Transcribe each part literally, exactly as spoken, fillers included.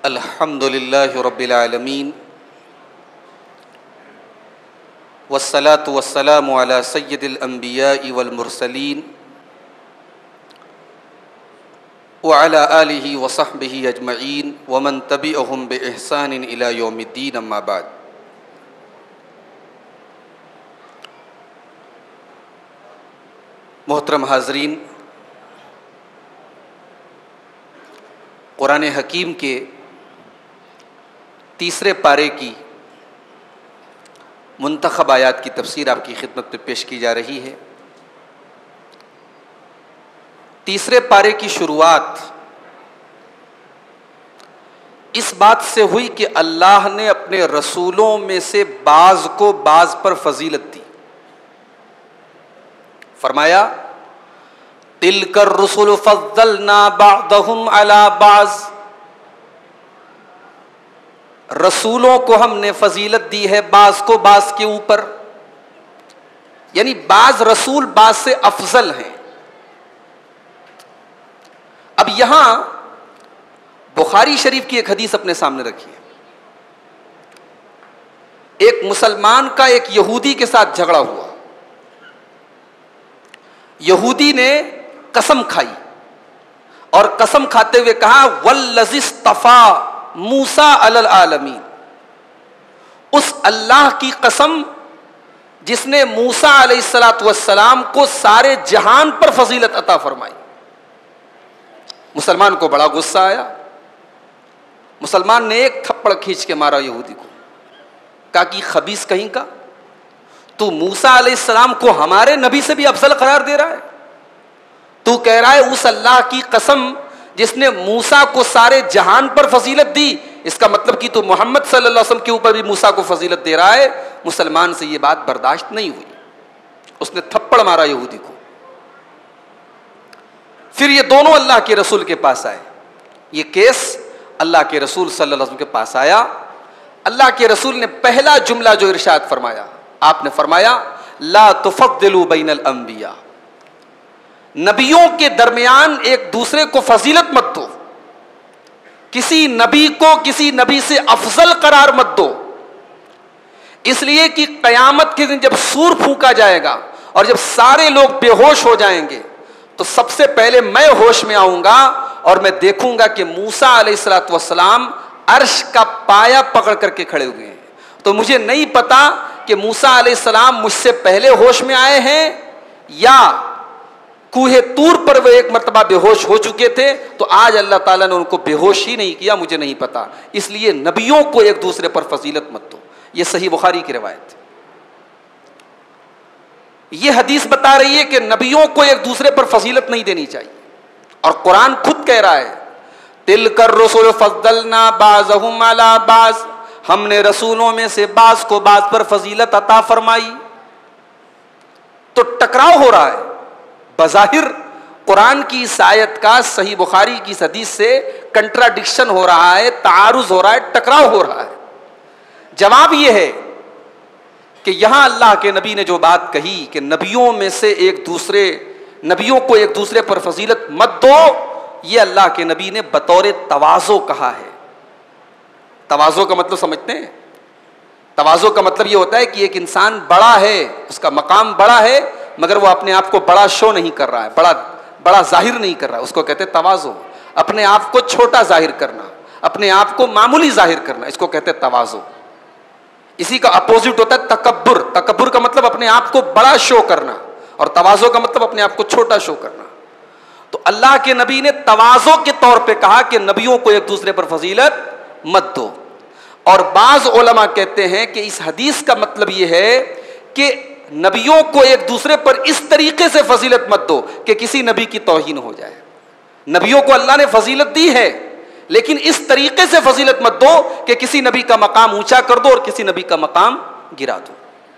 अल्हम्दुलिल्लाहि रब्बिल आलमीन वस्सलातु वस्सलामु अला सय्यिदिल अंबियाइ वल मुरसलीन व अला आलिहि व सहबिहि अजमईन व मन तबिअहुम बि इहसानिन इला यौमिद्दीन अम्मा बाद। मोहतरम हाज़रीन, कुरान हकीम के तीसरे पारे की मुंतखब आयात की तफसीर आपकी खिदमत में पेश की जा रही है। तीसरे पारे की शुरुआत इस बात से हुई कि अल्लाह ने अपने रसूलों में से बाज को बाज पर फजीलत दी। फरमाया तिलकर रुसुल फज़्ज़लना बअदहुम अला बाज़, रसूलों को हमने फजीलत दी है बाज को बाज के ऊपर, यानी बाज रसूल बाज से अफजल हैं। अब यहां बुखारी शरीफ की एक हदीस अपने सामने रखिए। एक मुसलमान का एक यहूदी के साथ झगड़ा हुआ। यहूदी ने कसम खाई और कसम खाते हुए कहा वल्लज़ी इस्तफ़ा मूसा अलल आलमीन, उस अल्लाह की कसम जिसने मूसा अलैहिस्सलातु वस्सलाम को सारे जहान पर फजीलत अता फरमाई। मुसलमान को बड़ा गुस्सा आया। मुसलमान ने एक थप्पड़ खींच के मारा यहूदी को, कहा कि खबीस कहीं का, तू मूसा अलैहिस्सलाम को हमारे नबी से भी अफजल करार दे रहा है। तू कह रहा है उस अल्लाह की कसम जिसने मूसा को सारे जहान पर फजीलत दी, इसका मतलब कि तू मोहम्मद सल्लल्लाहु अलैहि वसल्लम के ऊपर भी मूसा को फजीलत दे रहा है। मुसलमान से यह बात बर्दाश्त नहीं हुई, उसने थप्पड़ मारा यहूदी को। फिर ये दोनों अल्लाह के रसूल के पास आए। ये केस अल्लाह के रसूल सल्लल्लाहु अलैहि वसल्लम के पास आया। अल्लाह के रसूल ने पहला जुमला जो इरशाद फरमाया, आपने फरमाया ला तुफद्दिलू बैनल अंबिया, नबियों के दरमियान एक दूसरे को फजीलत मत दो, किसी नबी को किसी नबी से अफजल करार मत दो। इसलिए कि कयामत के दिन जब सूर फूंका जाएगा और जब सारे लोग बेहोश हो जाएंगे तो सबसे पहले मैं होश में आऊंगा और मैं देखूंगा कि मूसा अलैहिस्सलातु वस्सलाम अर्श का पाया पकड़ करके खड़े हुए हैं। तो मुझे नहीं पता कि मूसा अलैहिस्सलाम मुझसे पहले होश में आए हैं या कूहे तूर पर वे एक मर्तबा बेहोश हो चुके थे, तो आज अल्लाह ताला ने उनको बेहोश ही नहीं किया, मुझे नहीं पता। इसलिए नबियों को एक दूसरे पर फजीलत मत दो। यह सही बुखारी की रिवायत है। यह हदीस बता रही है कि नबियों को एक दूसरे पर फजीलत नहीं देनी चाहिए। और कुरान खुद कह रहा है तिलकर रुसुल फज़्ज़लना बाज़हुम अला बाज़, हमने रसूलों में से बाज को बाज पर फजीलत अता फरमाई। तो टकराव हो रहा है बज़ाहिर, कुरान की इस आयत का सही बुखारी की इस हदीस से कंट्राडिक्शन हो रहा है, तारुज हो रहा है, टकराव हो रहा है। जवाब यह है कि यहां अल्लाह के नबी ने जो बात कही कि नबियों में से एक दूसरे नबियों को एक दूसरे पर फजीलत मत दो, यह अल्लाह के नबी ने बतौर तवाज़ो कहा है। तवाज़ो का मतलब समझते हैं? तवाज़ो का मतलब यह होता है कि एक इंसान बड़ा है, उसका मकाम बड़ा है, मगर वो अपने आप को बड़ा शो नहीं कर रहा है, बड़ा बड़ा जाहिर नहीं कर रहा है, उसको कहते हैं तवाज़ो। अपने आप को छोटा जाहिर करना, अपने आप को मामूली जाहिर करना, इसको कहते हैं तवाज़ो। इसी का अपोजिट होता है तकब्बुर। तकब्बुर का मतलब अपने आप को बड़ा शो करना और तवाज़ो का मतलब अपने आप को छोटा शो करना। तो अल्लाह के नबी ने तवाज़ो के तौर पे कहा कि नबियों को एक दूसरे पर फजीलत मत दो। और बाज़ उलमा कहते हैं कि इस हदीस का मतलब यह है कि नबियों को एक दूसरे पर इस तरीके से फजीलत मत दो कि किसी नबी की तौहीन हो जाए। नबियों को अल्लाह ने फजीलत दी है, लेकिन इस तरीके से फजीलत मत दो कि किसी नबी का मकाम ऊंचा कर दो और किसी नबी का मकाम गिरा दो।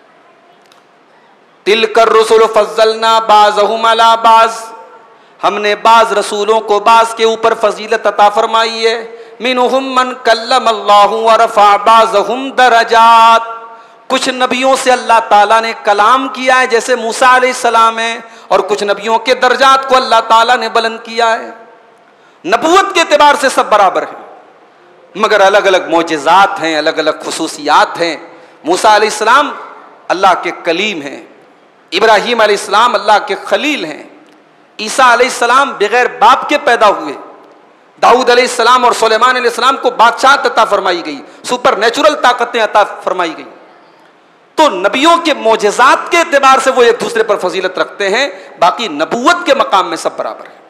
तिलकर रुसुल फज़्ज़लना बाज़हुम अला बाज़, हमने बाज रसूलों को बाज के ऊपर फजीलत अता फरमाई है। मिनहुम मन कल्लमल्लाहु व रफ़अ बाज़हुम दरजात, कुछ नबियों से अल्लाह ताला ने कलाम किया है जैसे मूसा अलैहिस्सलाम है, और कुछ नबियों के दर्जात को अल्लाह ताला ने बुलंद किया है। नबूवत के एतबार से सब बराबर हैं, मगर अलग अलग मोजज़ात हैं, अलग अलग खुसूसियात हैं। मूसा अलैहिस्सलाम अल्लाह के कलीम हैं, इब्राहीम अलैहिस्सलाम अल्लाह के खलील हैं, ईसा अलैहिस्सलाम बगैर बाप के पैदा हुए, दाऊद अलैहिस्सलाम और सुलेमान अलैहिस्सलाम को बादशाह अता फरमाई गई, सुपर नेचुरल ताकतें अता फरमाई गई। तो नबियों के मोजज़ात के एतबार से वो एक दूसरे पर फजीलत रखते हैं, बाकी नबूवत के मकाम में सब बराबर है।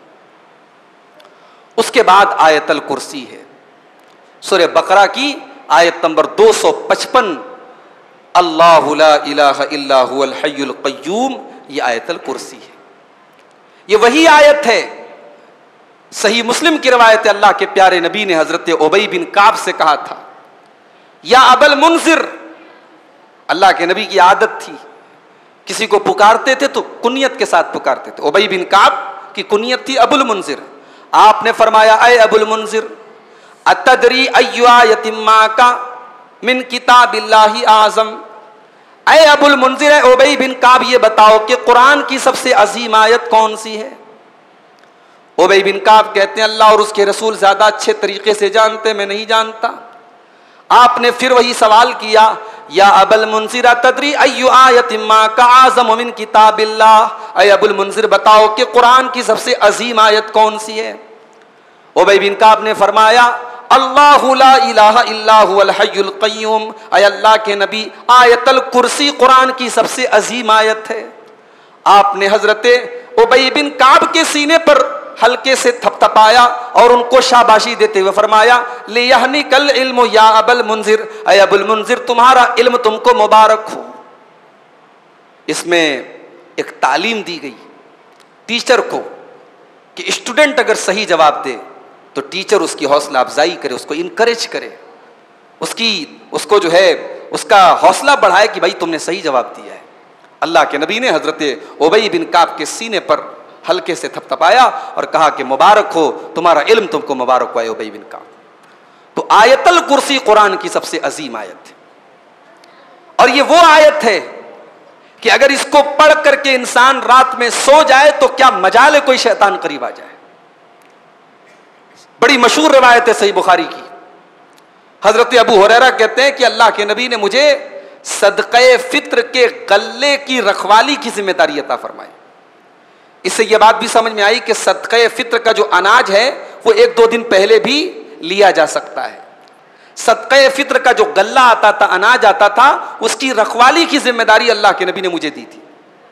उसके बाद आयतल कुर्सी है, सूरह बकरा की आयत नंबर दो सौ पचपन, अल्लाहु ला इलाहा इल्ला हुवल हय्युल क़य्यूम, ये आयतल कुर्सी है। ये वही आयत है, सही मुस्लिम की रवायत है, अल्लाह के प्यारे नबी ने हजरत उबई बिन काब से कहा था, या अबल मुंजिर, अल्लाह के नबी की आदत थी किसी को पुकारते थे तो कुनियत के साथ पुकारते थे। उबई बिन काब की कुनियत थी अबुल मुंजिर। आपने फरमाया, अय अबुल मुंजिर, अतदरी अय्यु आयतिम माका मिन किताबिल्लाहि आज़म, अय अबुल मुंजिर, है उबई बिन काब, ये बताओ कि कुरान की सबसे अजीम आयत कौन सी है। उबई बिन काब कहते हैं, अल्लाह और उसके रसूल ज्यादा अच्छे तरीके से जानते, मैं नहीं जानता। आपने फिर वही सवाल किया, या अबुल मुंजिर तदरी अय्यु आयतिम माका आज़म मिन किताबिल्लाह, अय अबुल मुंजिर बताओ कि कुरान की सबसे अजीम आयत कौन सी है। उबई बिन काब ने फरमाया, अल्लाहु ला इलाहा इल्ला हुवल हय्युल क़य्यूम, अय अल्लाह के नबी, आयतल कुर्सी कुरान की सबसे अजीम आयत है। आपने हजरत उबई बिन काब के सीने पर हल्के से थपथपाया और उनको शाबाशी देते हुए फरमाया, लियहनिकल इल्मु या अबुल मुंजिर, अय अबुल मुंजिर तुम्हारा इल्म तुमको मुबारक हो। इसमें एक तालीम दी गई टीचर को कि स्टूडेंट अगर सही जवाब दे तो टीचर उसकी हौसला अफजाई करे, उसको इनकरेज करे, उसकी उसको जो है उसका हौसला बढ़ाए कि भाई तुमने सही जवाब दिया है। अल्लाह के नबी ने हजरत उबई बिन काब के सीने पर हल्के से थपथपाया और कहा कि मुबारक हो, तुम्हारा इल्म तुमको मुबारक हो उबई बिन काब। तो आयतल कुर्सी कुरान की सबसे अजीम आयत है, और ये वो आयत है कि अगर इसको पढ़ करके इंसान रात में सो जाए तो क्या मजाल कोई शैतान करीब आ जाए। बड़ी मशहूर रवायत है सही बुखारी की, हजरत अबू हुरैरा कहते हैं कि अल्लाह के नबी ने मुझे सदक़े फित्र के गल्ले की रखवाली की जिम्मेदारी अता फरमाई। इससे यह बात भी समझ में आई कि सदक़े फित्र का जो अनाज है वो एक दो दिन पहले भी लिया जा सकता है। सदक़े फित्र का जो गल्ला आता था, अनाज आता था, उसकी रखवाली की जिम्मेदारी अल्लाह के नबी ने मुझे दी थी।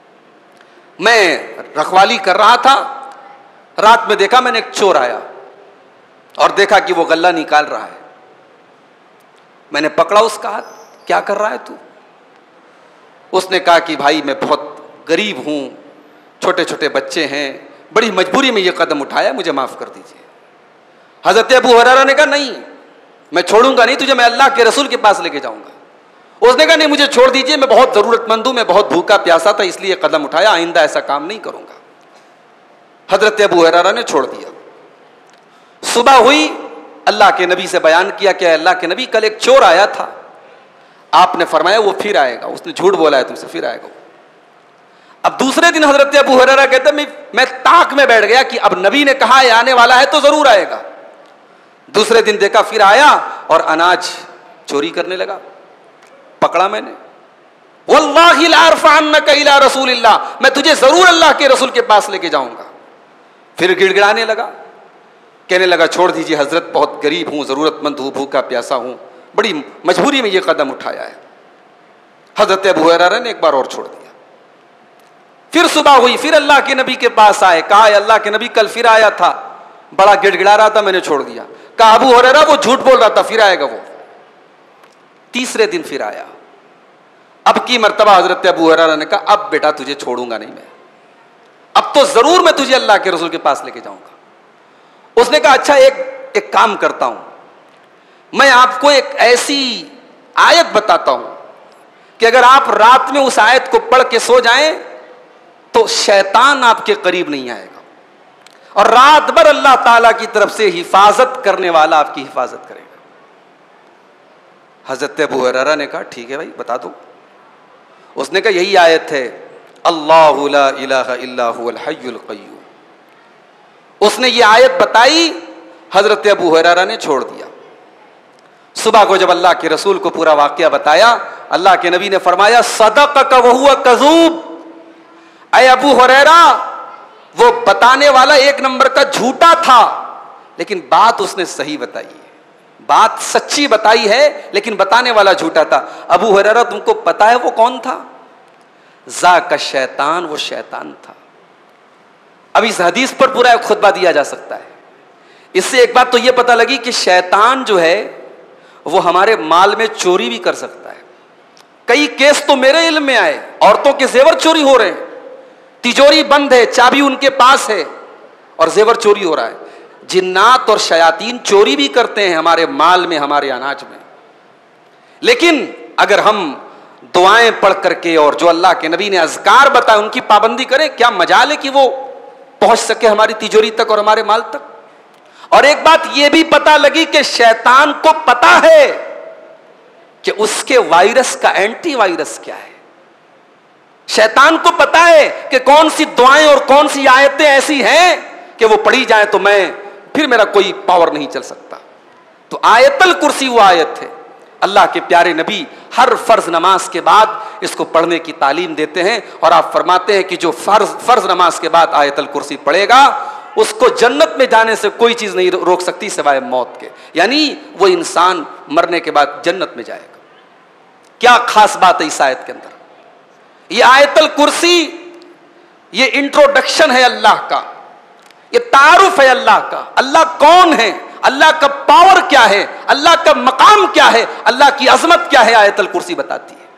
मैं रखवाली कर रहा था, रात में देखा मैंने एक चोर आया और देखा कि वो गल्ला निकाल रहा है। मैंने पकड़ा उसका हाथ, क्या कर रहा है तू? उसने कहा कि भाई मैं बहुत गरीब हूं, छोटे छोटे बच्चे हैं, बड़ी मजबूरी में ये कदम उठाया, मुझे माफ कर दीजिए। हजरत अबू हुरैरा ने कहा नहीं, मैं छोड़ूंगा नहीं तुझे, मैं अल्लाह के रसूल के पास लेके जाऊंगा। उसने कहा नहीं मुझे छोड़ दीजिए, मैं बहुत जरूरतमंद हूं, मैं बहुत भूखा प्यासा था इसलिए कदम उठाया, आइंदा ऐसा काम नहीं करूंगा। हजरत अबू हुरैरा ने छोड़ दिया। सुबह हुई, अल्लाह के नबी से बयान किया कि अल्लाह के नबी कल एक चोर आया था, आपने फरमाया वो फिर आएगा, उसने झूठ बोला है तुमसे, फिर आएगा। अब दूसरे दिन हजरत अबू हुरैरा कहते मैं मैं ताक में बैठ गया कि अब नबी ने कहा है आने वाला है तो जरूर आएगा। दूसरे दिन देखा फिर आया और अनाज चोरी करने लगा, पकड़ा मैंने। वल्लाहि ला अरफअन्नका इला रसूलिल्लाह, मैं तुझे जरूर अल्लाह के रसूल के पास लेके जाऊंगा। फिर गिड़गिड़ाने लगा, कहने लगा छोड़ दीजिए हजरत, बहुत गरीब हूं, जरूरतमंद हूं, भूखा प्यासा हूं, बड़ी मजबूरी में यह कदम उठाया है। हजरत अबू हुरैरा ने एक बार और छोड़ दिया। फिर सुबह हुई, फिर अल्लाह के नबी के पास आए, कहा अल्लाह के नबी कल फिर आया था, बड़ा गिड़गिड़ा रहा था, मैंने छोड़ दिया। कहा अबू हुरैरा वो झूठ बोल रहा था, फिर आएगा वो। तीसरे दिन फिर आया। अब की मर्तबा हजरत अबू हुरैरा ने कहा अब बेटा तुझे छोड़ूंगा नहीं मैं, अब तो जरूर मैं तुझे अल्लाह के रसूल के पास लेके जाऊंगा। उसने कहा अच्छा एक एक काम करता हूं, मैं आपको एक ऐसी आयत बताता हूं कि अगर आप रात में उस आयत को पढ़ के सो जाएं तो शैतान आपके करीब नहीं आएगा, और रात भर अल्लाह ताला की तरफ से हिफाजत करने वाला आपकी हिफाजत करेगा। हजरत अबू हुरैरा ने कहा ठीक है भाई बता दो। उसने कहा यही आयत है, अल्लाहु ला इलाहा इल्ला हुवल हय्युल क़य्यूम। उसने ये आयत बताई, हजरत अबू हुरैरा ने छोड़ दिया। सुबह को जब अल्लाह के रसूल को पूरा वाकया बताया, अल्लाह के नबी ने फरमाया सदक़ व हुवा कज़ूब, ऐ अबू हुरैरा वो बताने वाला एक नंबर का झूठा था, लेकिन बात उसने सही बताई है, बात सच्ची बताई है, लेकिन बताने वाला झूठा था। अबू हुरैरा तुमको पता है वो कौन था? ज़ाका शैतान, वो शैतान था। अब इस हदीस पर पूरा एक खुतबा दिया जा सकता है। इससे एक बात तो यह पता लगी कि शैतान जो है वो हमारे माल में चोरी भी कर सकता है। कई केस तो मेरे इल्म में आए, औरतों के जेवर चोरी हो रहे हैं, तिजोरी बंद है, चाबी उनके पास है और जेवर चोरी हो रहा है। जिन्नात और शयातीन चोरी भी करते हैं हमारे माल में, हमारे अनाज में। लेकिन अगर हम दुआएं पढ़ करके और जो अल्लाह के नबी ने अज़कार बताए उनकी पाबंदी करें, क्या मजाल है कि वो पहुंच सके हमारी तिजोरी तक और हमारे माल तक। और एक बात यह भी पता लगी कि शैतान को पता है कि उसके वायरस का एंटी वायरस क्या है। शैतान को पता है कि कौन सी दुआएं और कौन सी आयतें ऐसी हैं कि वो पढ़ी जाए तो मैं फिर मेरा कोई पावर नहीं चल सकता। तो आयतल कुर्सी वो आयत है। अल्लाह के प्यारे नबी हर फर्ज नमाज के बाद इसको पढ़ने की तालीम देते हैं और आप फरमाते हैं कि जो फर्ज फर्ज नमाज के बाद आयतल कुर्सी पढ़ेगा उसको जन्नत में जाने से कोई चीज नहीं रोक सकती सिवाय मौत के, यानी वो इंसान मरने के बाद जन्नत में जाएगा। क्या खास बात है इस आयत के अंदर? ये आयतल कुर्सी ये इंट्रोडक्शन है अल्लाह का, ये तारुफ है अल्लाह का। अल्लाह कौन है, अल्लाह का पावर क्या है, अल्लाह का मकाम क्या है, अल्लाह की अजमत क्या है, आयतल कुर्सी बताती है।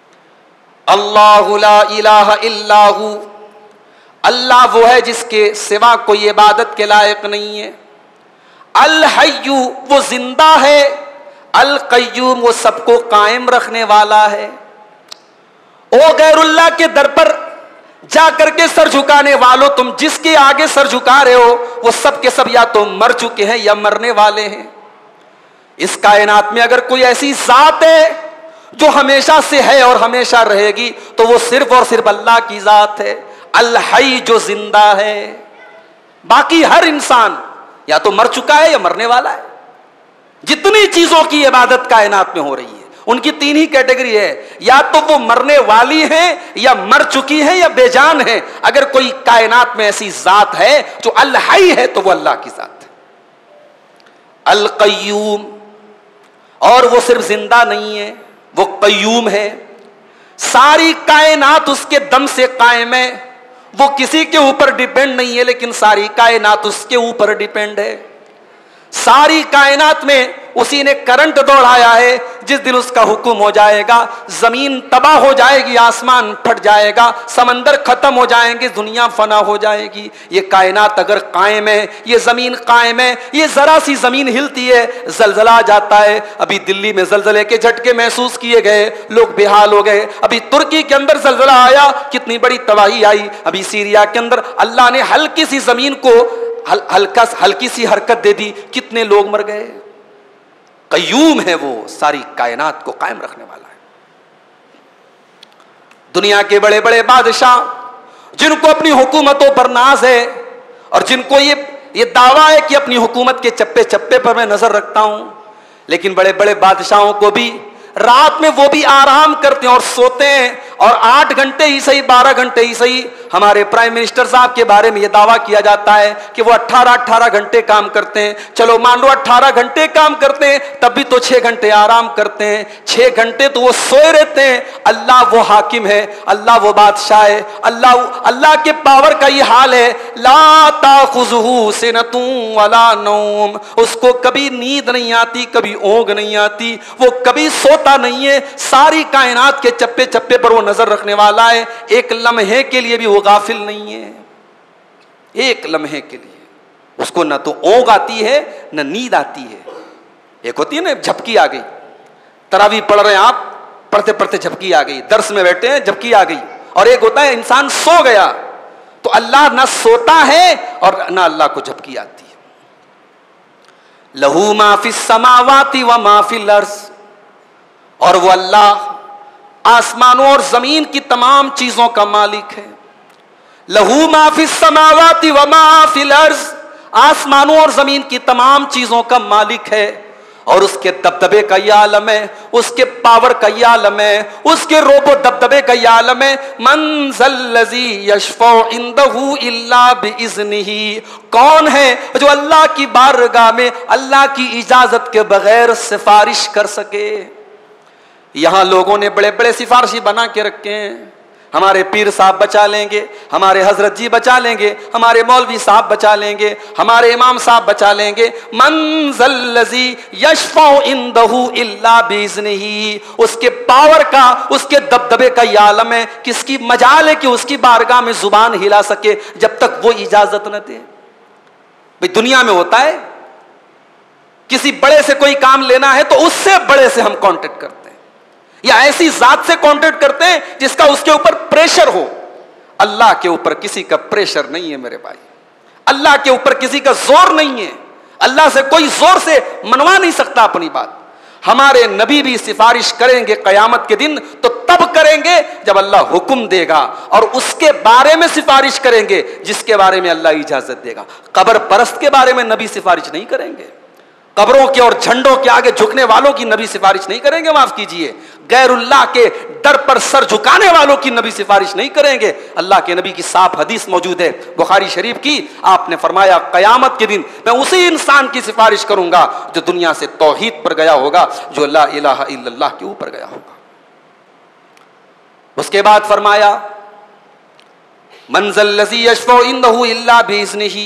अल्लाहु ला इलाहा इल्लाहु, अल्लाह वो है जिसके सिवा कोई इबादत के लायक नहीं है। अल हय्यु, वो जिंदा है। अल कय्यूम, वो सबको कायम रखने वाला है। ओ गैरुल्लाह के दर पर जा करके सर झुकाने वालों, तुम जिसके आगे सर झुका रहे हो वो सब के सब या तो मर चुके हैं या मरने वाले हैं। इस कायनात में अगर कोई ऐसी जात है जो हमेशा से है और हमेशा रहेगी तो वो सिर्फ और सिर्फ अल्लाह की जात है। अल हई, जो जिंदा है। बाकी हर इंसान या तो मर चुका है या मरने वाला है। जितनी चीजों की इबादत कायनात में हो रही है उनकी तीन ही कैटेगरी है, या तो वो मरने वाली हैं या मर चुकी हैं या बेजान है। अगर कोई कायनात में ऐसी जात है जो अल हई है तो वो अल्लाह की जात है। अल कय्यूम, और वो सिर्फ जिंदा नहीं है, वो कय्यूम है। सारी कायनात उसके दम से कायम है। वो किसी के ऊपर डिपेंड नहीं है, लेकिन सारी कायनात उसके ऊपर डिपेंड है। सारी कायनात में उसी ने करंट दौड़ाया है। जिस दिन उसका हुक्म हो जाएगा जमीन तबाह हो जाएगी, आसमान फट जाएगा, समंदर खत्म हो जाएंगे, दुनिया फना हो जाएगी। ये कायनात अगर कायम है, ये जमीन कायम है, ये जरा सी जमीन हिलती है जलजला आ जाता है। अभी दिल्ली में जलजले के झटके महसूस किए गए, लोग बेहाल हो गए। अभी तुर्की के अंदर जलजला आया, कितनी बड़ी तबाही आई। अभी सीरिया के अंदर अल्लाह ने हल्की सी जमीन को हल, हल्का हल्की सी हरकत दे दी, कितने लोग मर गए। कय्यूम है वो, सारी कायनात को कायम रखने वाला है। दुनिया के बड़े बड़े बादशाह जिनको अपनी हुकूमतों पर नाज है और जिनको ये ये दावा है कि अपनी हुकूमत के चप्पे चप्पे पर मैं नजर रखता हूं, लेकिन बड़े बड़े बादशाहों को भी रात में वो भी आराम करते हैं और सोते हैं। और आठ घंटे ही सही, बारह घंटे ही सही, हमारे प्राइम मिनिस्टर साहब के बारे में यह दावा किया जाता है कि वो अट्ठारह अट्ठारह घंटे काम करते हैं। चलो मान लो अट्ठारह घंटे काम करते हैं, तब भी तो छह घंटे आराम करते हैं। छह घंटे तो वो सोए रहते हैं। अल्लाह वो हाकिम है, अल्लाह वो बादशाह है। अल्लाह अल्लाह के पावर का ये हाल है, ला ताखुज़ुहु सिनतुन वला नौम, उसको कभी नींद नहीं आती, कभी ऊँघ नहीं आती, वो कभी सोता नहीं है। सारी कायनात के चप्पे चप्पे पर वो नजर रखने वाला है। एक लम्हे के लिए भी वो गाफिल नहीं है। एक लम्हे के लिए उसको न तो ऊँघ आती है न नींद आती है। एक होती है ना झपकी आ गई, तरावी पढ़ रहे हैं आप, पढ़ते पढ़ते झपकी आ गई, दर्स में बैठे हैं झपकी आ गई। और एक होता है इंसान सो गया, तो अल्लाह ना सोता है और ना अल्लाह को झपकी आती है। लहू मा फिस समावाति व मा फिल अर्ज़, और वो अल्लाह आसमानों और जमीन की तमाम चीजों का मालिक है। लहू मा फिस समावाति व मा फिल अर्ज़, आसमानों और जमीन की तमाम चीजों का मालिक है। और उसके दबदबे का ये आलम है, उसके पावर का ये आलम है, उसके रोबो दबदबे का ये आलम है। मन ज़ल्लज़ी यशफ़उ इंदहु इल्ला बिइज़्निही, कौन है जो अल्लाह की बारगाह में अल्लाह की इजाजत के बगैर सिफारिश कर सके। यहां लोगों ने बड़े बड़े सिफारिशी बना के रखे हैं, हमारे पीर साहब बचा लेंगे, हमारे हजरत जी बचा लेंगे, हमारे मौलवी साहब बचा लेंगे, हमारे इमाम साहब बचा लेंगे। मन ज़ल्लज़ी यशफ़उ इंदहु इल्ला बिइज़्निही, उसके पावर का, उसके दबदबे का ये आलम है, किसकी मजाल है कि उसकी बारगाह में जुबान हिला सके जब तक वो इजाजत न दे। भाई दुनिया में होता है, किसी बड़े से कोई काम लेना है तो उससे बड़े से हम कांटेक्ट करते हैं, या ऐसी जात से कांटेक्ट करते हैं जिसका उसके ऊपर प्रेशर हो। अल्लाह के ऊपर किसी का प्रेशर नहीं है मेरे भाई, अल्लाह के ऊपर किसी का जोर नहीं है, अल्लाह से कोई जोर से मनवा नहीं सकता अपनी बात। हमारे नबी भी सिफारिश करेंगे कयामत के दिन तो तब करेंगे जब अल्लाह हुक्म देगा, और उसके बारे में सिफारिश करेंगे जिसके बारे में अल्लाह इजाजत देगा। कब्र परस्त के बारे में नबी सिफारिश नहीं करेंगे, कब्रों के और झंडों के आगे झुकने वालों की नबी सिफारिश नहीं करेंगे, माफ कीजिए, गैरुल्लाह के दर पर सर झुकाने वालों की नबी सिफारिश नहीं करेंगे। अल्लाह के नबी की साफ हदीस मौजूद है बुखारी शरीफ की, आपने फरमाया कयामत के दिन मैं उसी इंसान की सिफारिश करूंगा जो दुनिया से तौहीद पर गया होगा, जो ला इलाहा इल्लल्लाह के ऊपर गया होगा। उसके बाद फरमाया मन ज़ल्लज़ी यशफ़उ इंदहु इल्ला बिइज़्निही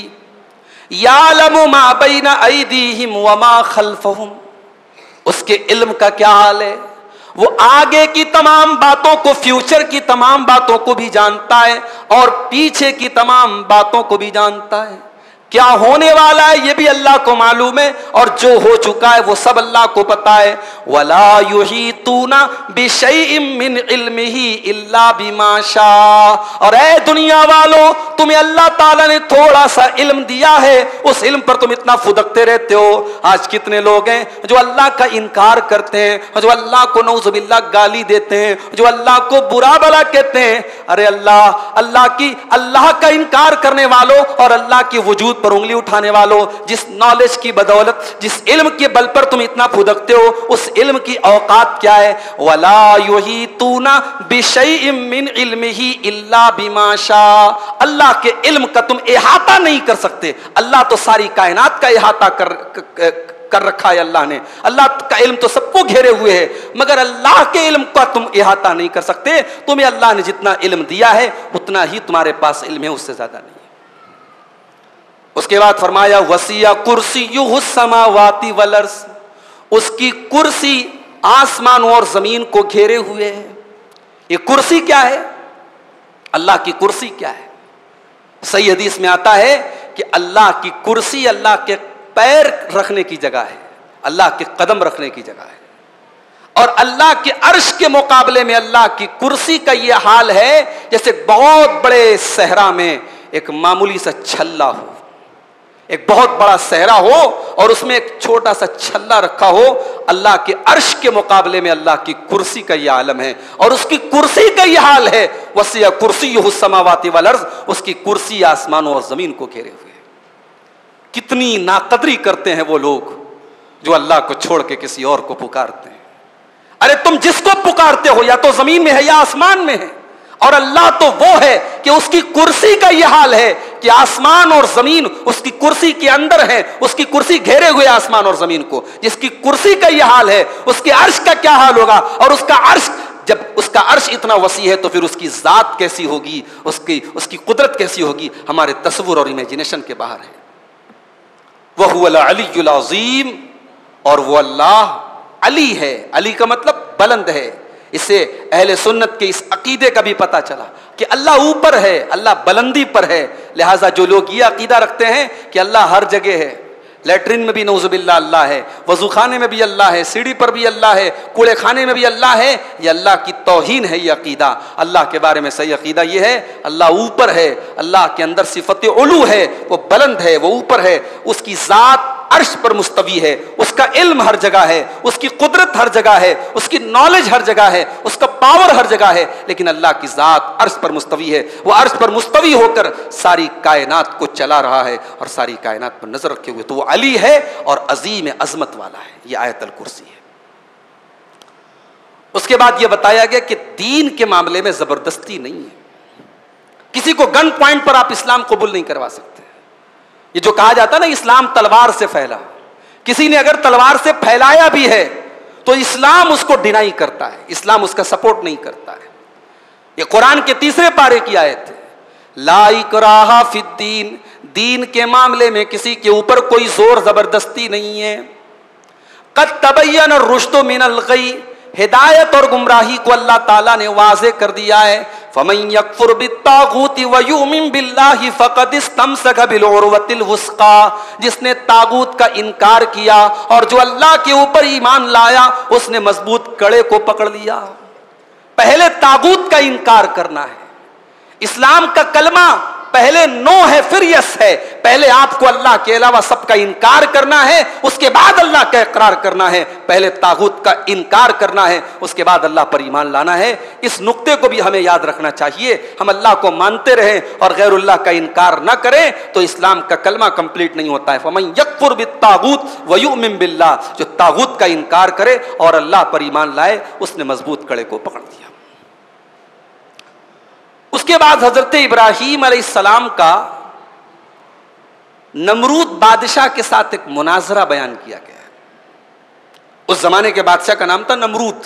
यालमु मा बैना अयदीहिम व मा खल्फहुम, उसके इल्म का क्या हाल है, वो आगे की तमाम बातों को, फ्यूचर की तमाम बातों को भी जानता है और पीछे की तमाम बातों को भी जानता है। क्या होने वाला है ये भी अल्लाह को मालूम है, और जो हो चुका है वो सब अल्लाह को पता है। वला युहीतूना बिशैइन मिन इल्मिही इल्ला बिमा शा, और ऐ दुनिया वालों, तुम्हें अल्लाह ताला ने थोड़ा सा इल्म दिया है, उस इल्म पर तुम इतना फुदकते रहते हो। आज कितने लोग हैं जो अल्लाह का इनकार करते हैं, जो अल्लाह को नऊज़ुबिल्लाह गाली देते हैं, जो अल्लाह को बुरा भला कहते हैं। अरे अल्लाह, अल्लाह की अल्लाह का इनकार करने वालों और अल्लाह की वजूद पर उंगली उठाने वालों, जिस नॉलेज की बदौलत, जिस इल्म के बल पर तुम इतना फुदकते हो, उस इल्म की औकात क्या है। वला युहीतूना बिशैइन मिन इल्मिही इल्ला बिमा शा, अल्लाह के इल्म का तुम इहाता नहीं कर सकते। अल्लाह तो सारी कायनात का इहाता कर कर रखा है अल्लाह ने, अल्लाह का इल्म तो सबको घेरे हुए है, मगर अल्लाह के इल्म का तुम इहाता नहीं कर सकते। तुम्हें अल्लाह ने जितना इल्म दिया है उतना ही तुम्हारे पास इल्म है, उससे ज्यादा नहीं। उसके बाद फरमाया वसिया कुर्सियुहुस समावाति वल अर्ज़, उसकी कुर्सी आसमानों और जमीन को घेरे हुए है। ये कुर्सी क्या है, अल्लाह की कुर्सी क्या है। सही हदीस में आता है कि अल्लाह की कुर्सी अल्लाह के पैर रखने की जगह है, अल्लाह के कदम रखने की जगह है, और अल्लाह के अर्श के मुकाबले में अल्लाह की कुर्सी का यह हाल है जैसे बहुत बड़े सहरा में एक मामूली सा छल्ला हो, एक बहुत बड़ा सहरा हो और उसमें एक छोटा सा छल्ला रखा हो। अल्लाह के अर्श के मुकाबले में अल्लाह की कुर्सी का यह आलम है, और उसकी कुर्सी का यह हाल है वसिया कुर्सियुहुस समावाति वल अर्ज़, उसकी कुर्सी आसमानों और जमीन को घेरे हुए। कितनी नाकदरी करते हैं वो लोग जो अल्लाह को छोड़ के किसी और को पुकारते हैं। अरे तुम जिसको पुकारते हो या तो जमीन में है या आसमान में है, और अल्लाह तो वो है कि उसकी कुर्सी का यह हाल है कि आसमान और जमीन उसकी कुर्सी के अंदर है, उसकी कुर्सी घेरे हुए आसमान और जमीन को। जिसकी कुर्सी का यह हाल है उसके अर्श का क्या हाल होगा, और उसका अर्श, जब उसका अर्श इतना वसी है तो फिर उसकी जात कैसी होगी, उसकी उसकी कुदरत कैसी होगी, हमारे तस्वुर और इमेजिनेशन के बाहर है। वह हुवल अलीयुल अज़ीम, और वो अल्लाह अली है। अली का मतलब बुलंद है। इससे अहले सुन्नत के इस अकीदे का भी पता चला कि अल्लाह ऊपर है, अल्लाह बुलंदी पर है। लिहाजा जो लोग ये अकीदा रखते हैं कि अल्लाह हर जगह है, लेटरिन में भी नऊज़ुबिल्लाह अल्लाह है, वजू खाने में भी अल्लाह है, सीढ़ी पर भी अल्लाह है, कूड़े खाने में भी अल्लाह है, ये अल्लाह की तौहीन है। ये अकीदा अल्लाह के बारे में सही अकीदा ये है, अल्लाह ऊपर है, अल्लाह के अंदर सिफत उलू है, वो बुलंद है, वो ऊपर है, उसकी ज़ात अर्श पर मुस्तवी है, उसका इल्म हर जगह है, उसकी कुदरत हर जगह है, उसकी नॉलेज हर जगह है, उसका पावर हर जगह है, लेकिन अल्लाह की जात अर्श पर मुस्तवी है। वो अर्श पर मुस्तवी होकर सारी कायनात को चला रहा है और सारी कायनात पर नजर रखे हुए, तो वो अली है और अजीम अजमत वाला है। ये आयतुल कुर्सी है। उसके बाद यह बताया गया कि दीन के मामले में जबरदस्ती नहीं है। किसी को गन पॉइंट पर आप इस्लाम कबूल नहीं करवा सकते। ये जो कहा जाता है ना इस्लाम तलवार से फैला, किसी ने अगर तलवार से फैलाया भी है तो इस्लाम उसको डिनाई करता है, इस्लाम उसका सपोर्ट नहीं करता है। ये कुरान के तीसरे पारे की आयत है, ला इकराहा फिद्दीन, दीन के मामले में किसी के ऊपर कोई जोर जबरदस्ती नहीं है। कद तबय्यन रुश्द मिनल गई, हिदायत और गुमराही को अल्लाह ताला ने वाज़े कर दिया है। फमन यकफुर बित्तागूति व युमिन बिल्लाहि फक़द इस्तमसक बिल उर्वतिल वुस्क़ा, जिसने तागूत का इनकार किया और जो अल्लाह के ऊपर ईमान लाया उसने मजबूत कड़े को पकड़ लिया। पहले तागूत का इनकार करना है। इस्लाम का कलमा पहले नो है फिर यस है। पहले आपको अल्लाह के अलावा सबका इनकार करना है, उसके बाद अल्लाह का इकरार करना है। पहले तागूत का इनकार करना है, उसके बाद अल्लाह पर ईमान लाना है। इस नुक्ते को भी हमें याद रखना चाहिए। हम अल्लाह को मानते रहें और गैरुल्लाह का इनकार न करें तो इस्लाम का कलमा कंप्लीट नहीं होता है। फमन यकफुर बित्तागूत व युमिन बिल्लाह, जो तागूत का इनकार करे और अल्लाह पर ईमान लाए उसने मजबूत कड़े को पकड़ दिया। उसके बाद हजरत इब्राहीम अलैहिस्सलाम का नमरूद बादशाह के साथ एक मुनाजरा बयान किया गया है। उस जमाने के बादशाह का नाम था नमरूद।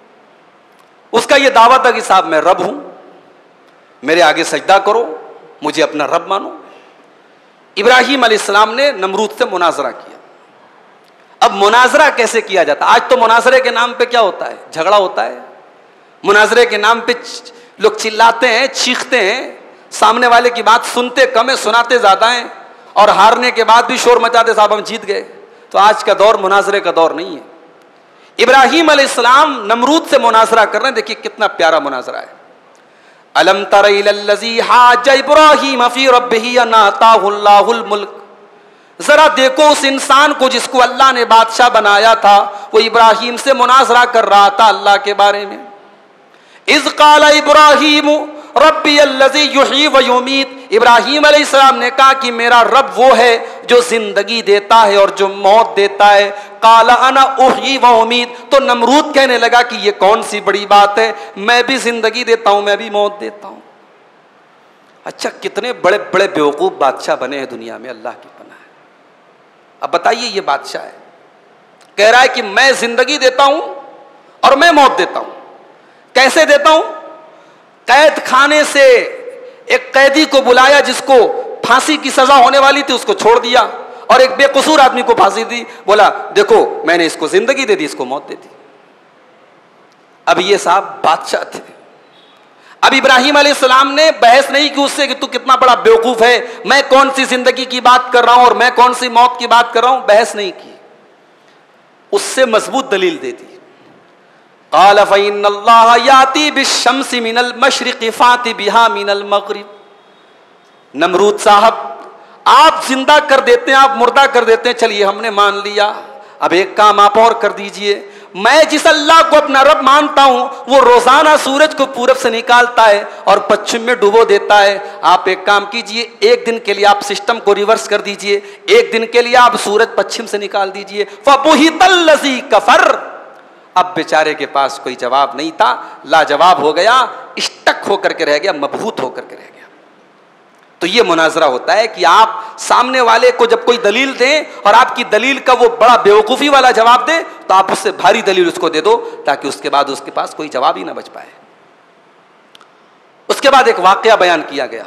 उसका यह दावा था कि साहब मैं रब हूं, मेरे आगे सजदा करो, मुझे अपना रब मानो। इब्राहीम अलैहिस्सलाम ने नमरूद से मुनाजरा किया। अब मुनाजरा कैसे किया जाता? आज तो मुनाजरे के नाम पे क्या होता है, झगड़ा होता है। मुनाजरे के नाम पे लोग चिल्लाते हैं, चीखते हैं, सामने वाले की बात सुनते कम है, सुनाते ज्यादा हैं, और हारने के बाद भी शोर मचाते साहब हम जीत गए। तो आज का दौर मुनाजरे का दौर नहीं है। इब्राहीम अलैहिस्सलाम नमरूद से मुनाजरा कर रहे हैं। देखिए कितना प्यारा मुनाजरा है। अलम तरा इलल्लज़ी हाज इब्राहीम फी रब्बिही अन आताहुल्लाहुल मुल्क, जरा देखो उस इंसान को जिसको अल्लाह ने बादशाह बनाया था। वो इब्राहीम से मुनाजरा कर रहा था अल्लाह के बारे में। इज़ क़ाला इब्राहीम रब्बी अल्लज़ी युही व युमीत, इब्राहीम अलैहिस्सलाम ने कहा कि मेरा रब वो है जो जिंदगी देता है और जो मौत देता है। क़ाला अना उही व उमीत, तो नमरूद कहने लगा कि ये कौन सी बड़ी बात है, मैं भी जिंदगी देता हूं, मैं भी मौत देता हूं। अच्छा, कितने बड़े बड़े बेवकूफ बादशाह बने हैं दुनिया में, अल्लाह की पनाह है। अब बताइए, ये बादशाह है, कह रहा है कि मैं जिंदगी देता हूं और मैं मौत देता हूं। कैसे देता हूं? कैद खाने से एक कैदी को बुलाया जिसको फांसी की सजा होने वाली थी, उसको छोड़ दिया, और एक बेकसूर आदमी को फांसी दी। बोला देखो मैंने इसको जिंदगी दे दी, इसको मौत दे दी। अब ये साहब बादशाह थे। अब इब्राहीम अलैहिस्सलाम ने बहस नहीं की उससे कि तू कितना बड़ा बेवकूफ है, मैं कौन सी जिंदगी की बात कर रहा हूं और मैं कौन सी मौत की बात कर रहा हूं, बहस नहीं की। उससे मजबूत दलील दे दी। क़ाल फ़इन्नल्लाह याती बिश्शम्सि मिनल मशरिक़ि फ़ाति बिहा मिनल मग़रिब। नमरूद साहब, आप जिंदा कर देते हैं, आप मुर्दा कर देते हैं, चलिए हमने मान लिया। अब एक काम आप और कर दीजिए, मैं जिस अल्लाह को अपना रब मानता हूं वो रोजाना सूरज को पूरब से निकालता है और पश्चिम में डुबो देता है। आप एक काम कीजिए, एक दिन के लिए आप सिस्टम को रिवर्स कर दीजिए, एक दिन के लिए आप सूरज पश्चिम से निकाल दीजिए। फ़बुहितल्लज़ी कफ़र। अब बेचारे के पास कोई जवाब नहीं था, लाजवाब हो गया, स्टक होकर के रह गया, मबहूत होकर के रह गया। तो ये मुनाजरा होता है कि आप सामने वाले को जब कोई दलील दें और आपकी दलील का वो बड़ा बेवकूफ़ी वाला जवाब दे तो आप उससे भारी दलील उसको दे दो, ताकि उसके बाद उसके पास कोई जवाब ही ना बच पाए। उसके बाद एक वाकया बयान किया गया।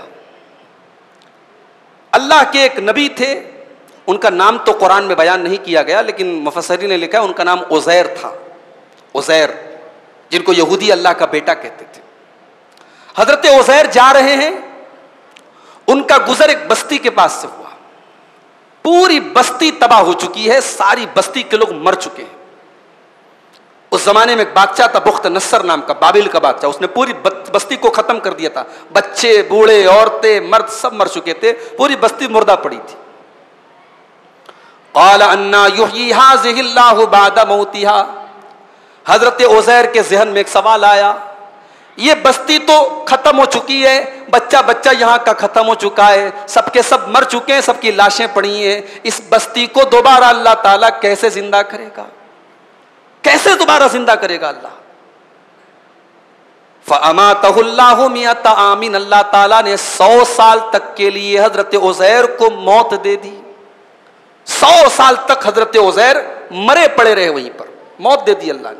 अल्लाह के एक नबी थे, उनका नाम तो कुरान में बयान नहीं किया गया, लेकिन मुफस्सिरीन ने लिखा है उनका नाम उज़ैर था। उज़ैर, जिनको यहूदी अल्लाह का बेटा कहते थे। हजरत उज़ैर जा रहे हैं, उनका गुजर एक बस्ती के पास से हुआ। पूरी बस्ती तबाह हो चुकी है, सारी बस्ती के लोग मर चुके हैं। उस जमाने में एक बादशाह था बुख्त नस्सर नाम का, बाबिल का बादशाह, उसने पूरी बस्ती को खत्म कर दिया था। बच्चे, बूढ़े, औरतें, मर्द सब मर चुके थे, पूरी बस्ती मुर्दा पड़ी थी। क़ाल अन्ना युह्यी हाज़िहिल्लाहु बादा मौतिहा। हजरत उज़ैर के जहन में एक सवाल आया, ये बस्ती तो खत्म हो चुकी है, बच्चा बच्चा यहाँ का खत्म हो चुका है, सबके सब मर चुके हैं, सबकी लाशें पड़ी हैं, इस बस्ती को दोबारा अल्लाह ताला कैसे जिंदा करेगा, कैसे दोबारा जिंदा करेगा अल्लाह। फ़अमातहुल्लाहु मिअता आमिन, अल्लाह ताला ने सौ साल तक के लिए हजरत उज़ैर को मौत दे दी। सौ साल तक हजरत उज़ैर मरे पड़े रहे, वहीं पर मौत दे दी अल्लाह ने।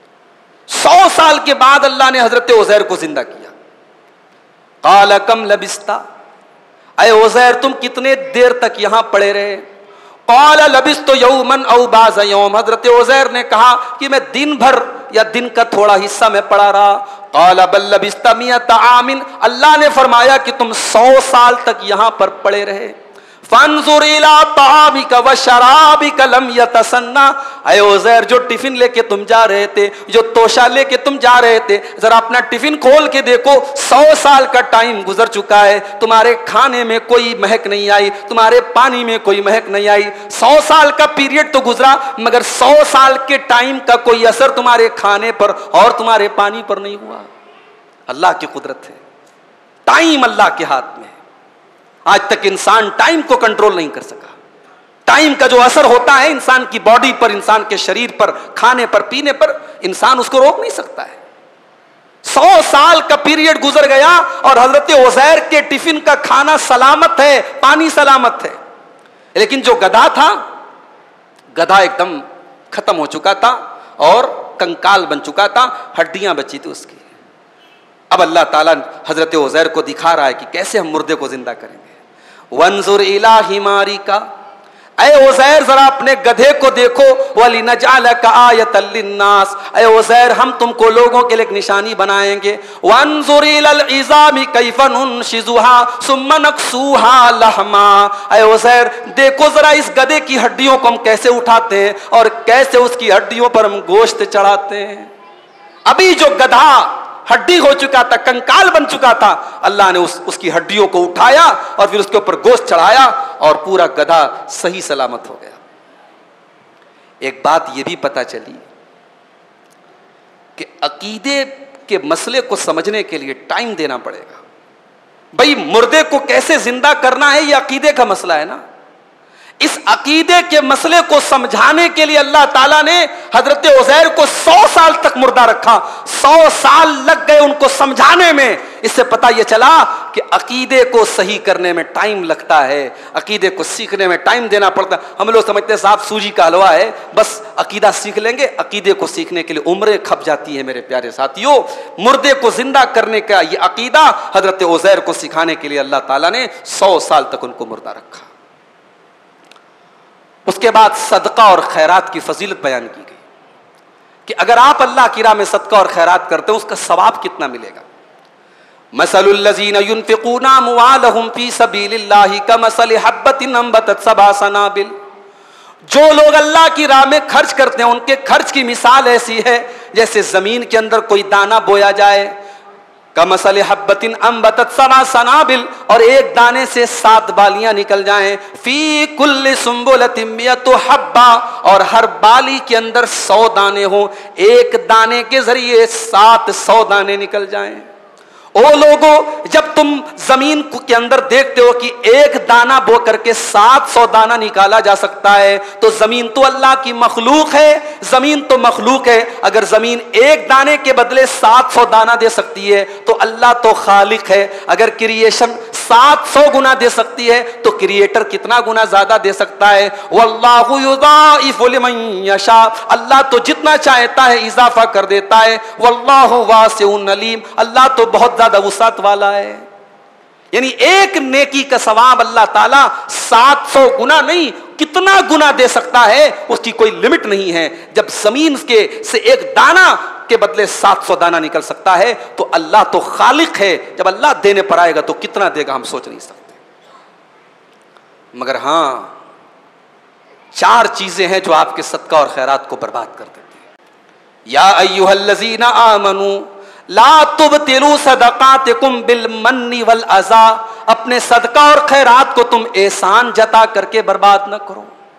सौ साल के बाद अल्लाह ने हजरत उज़ैर को जिंदा किया। क़ाल कम लबिस्ता, अय उज़ैर तुम कितने देर तक यहां पड़े रहे। क़ाल लबिस्तु यौमन औ बाज़ यौम, हजरत उज़ैर ने कहा कि मैं दिन भर या दिन का थोड़ा हिस्सा में पड़ा रहा। क़ाल बल लबिस्ता मिअता आमिन, अल्लाह ने फरमाया कि तुम सौ साल तक यहां पर पड़े रहे। फंजुर इला तामिका व शराबिका लम यतसन्ना, अय उज़ैर जो टिफिन लेके तुम जा रहे थे, जो तोशा लेके तुम जा रहे थे, जरा अपना टिफिन खोल के देखो, सौ साल का टाइम गुजर चुका है, तुम्हारे खाने में कोई महक नहीं आई, तुम्हारे पानी में कोई महक नहीं आई। सौ साल का पीरियड तो गुजरा, मगर सौ साल के टाइम का कोई असर तुम्हारे खाने पर और तुम्हारे पानी पर नहीं हुआ। अल्लाह की कुदरत है, टाइम अल्लाह के हाथ में। आज तक इंसान टाइम को कंट्रोल नहीं कर सका। टाइम का जो असर होता है इंसान की बॉडी पर, इंसान के शरीर पर, खाने पर, पीने पर, इंसान उसको रोक नहीं सकता है। सौ साल का पीरियड गुजर गया और हजरत उज़ैर के टिफिन का खाना सलामत है, पानी सलामत है, लेकिन जो गधा था, गधा एकदम खत्म हो चुका था और कंकाल बन चुका था, हड्डियां बची थी उसकी। अब अल्लाह ताला हजरत उज़ैर को दिखा रहा है कि कैसे हम मुर्दे को जिंदा करेंगे। वंजुर इला हिमारिका, अय उज़ैर जरा अपने गधे को देखो, वलिनजअलका आयतल लिन्नास, अय उज़ैर हम तुमको लोगों के लिए एक निशानी बनाएंगे। वंजुर इलल इज़ामी कैफ़ नुनशिज़ुहा सुम्मा नक्सूहा लहमा, अय उज़ैर देखो जरा इस गधे की हड्डियों को हम कैसे उठाते हैं और कैसे उसकी हड्डियों पर हम गोश्त चढ़ाते हैं। अभी जो गधा हड्डी हो चुका था, कंकाल बन चुका था, अल्लाह ने उस उसकी हड्डियों को उठाया और फिर उसके ऊपर गोश्त चढ़ाया और पूरा गधा सही सलामत हो गया। एक बात यह भी पता चली कि अकीदे के मसले को समझने के लिए टाइम देना पड़ेगा। भाई मुर्दे को कैसे जिंदा करना है, यह अकीदे का मसला है ना। इस अकीदे के मसले को समझाने के लिए अल्लाह ताला ने हजरत उज़ैर को सौ साल तक मुर्दा रखा। सौ साल लग गए उनको समझाने में। इससे पता यह चला कि अकीदे को सही करने में टाइम लगता है, अकीदे को सीखने में टाइम देना पड़ता है। हम लोग समझते हैं साहब सूजी का हलवा है, बस अकीदा सीख लेंगे। अकीदे को सीखने के लिए उम्रें खप जाती है मेरे प्यारे साथियों। मुर्दे को जिंदा करने का यह अकीदा हजरत उज़ैर को सिखाने के लिए अल्लाह ताला ने सौ साल तक उनको मुर्दा रखा। उसके बाद सदका और खैरात की फजीलत बयान की गई कि अगर आप अल्लाह की राह में सदका और खैरात करते हो उसका सवाब कितना मिलेगा। मसलुल लज़ीना युनफ़िक़ूना अम्वालहुम फ़ी सबीलिल्लाहि कमसलि हब्बतिन अंबतत सबअ सनाबिल, जो लोग अल्लाह की राह में खर्च करते हैं उनके खर्च की मिसाल ऐसी है जैसे जमीन के अंदर कोई दाना बोया जाए, कमसले हब्बतिन अंबतत सबअ सनाबिल, और एक दाने से सात बालियां निकल जाएं, फी कुल्ली सुंबुलतिन मियतु हब्बा, और हर बाली के अंदर सौ दाने हों, एक दाने के जरिए सात सौ दाने निकल जाएं। ओ लोगों, जब तुम जमीन के अंदर देखते हो कि एक दाना बो करके सात सौ दाना निकाला जा सकता है, तो जमीन तो अल्लाह की मखलूक है, जमीन तो मखलूक है। अगर जमीन एक दाने के बदले सात सौ दाना दे सकती है तो अल्लाह तो खालिक है। अगर क्रिएशन सात सौ गुना दे सकती है तो क्रिएटर कितना गुना ज्यादा दे सकता है। वल्लाहु युज़ाइफु लिमन यशा, अल्लाह तो जितना चाहता है इजाफा कर देता है। वल्लाहु वासिउन अलीम, अल्लाह तो बहुत ज्यादा वुसात वाला है। यानी एक नेकी का सवाब अल्लाह ताला सात सौ गुना नहीं, कितना गुना दे सकता है उसकी कोई लिमिट नहीं है। जब जमीन के से एक दाना के बदले सात सौ दाना निकल सकता है तो अल्लाह तो खालिक है। जब अल्लाह देने पर आएगा तो कितना देगा हम सोच नहीं सकते। मगर हां, चार चीजें हैं जो आपके सदका और खैरात को बर्बाद कर देती हैं। या अय्युहल्लज़ीना आमनू ला तुबतिलू सदकातिकुम बिल मन्नी वल अज़ा, अपने सदका और खैरात को तुम एहसान जता करके बर्बाद न करो।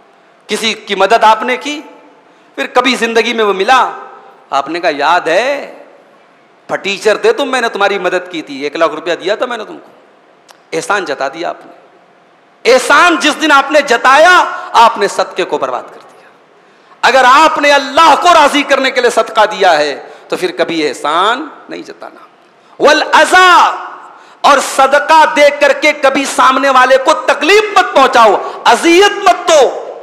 किसी की मदद आपने की, फिर कभी जिंदगी में वो मिला, आपने कहा याद है फटीचर थे तुम, मैंने तुम्हारी मदद की थी, एक लाख रुपया दिया था मैंने तुमको, एहसान जता दिया आपने। एहसान जिस दिन आपने जताया, आपने सदके को बर्बाद कर दिया। अगर आपने अल्लाह को राजी करने के लिए सदका दिया है तो फिर कभी एहसान नहीं जताना। वल अज़ा, और सदका दे करके कभी सामने वाले को तकलीफ मत पहुंचाओ, अजियत मत दो।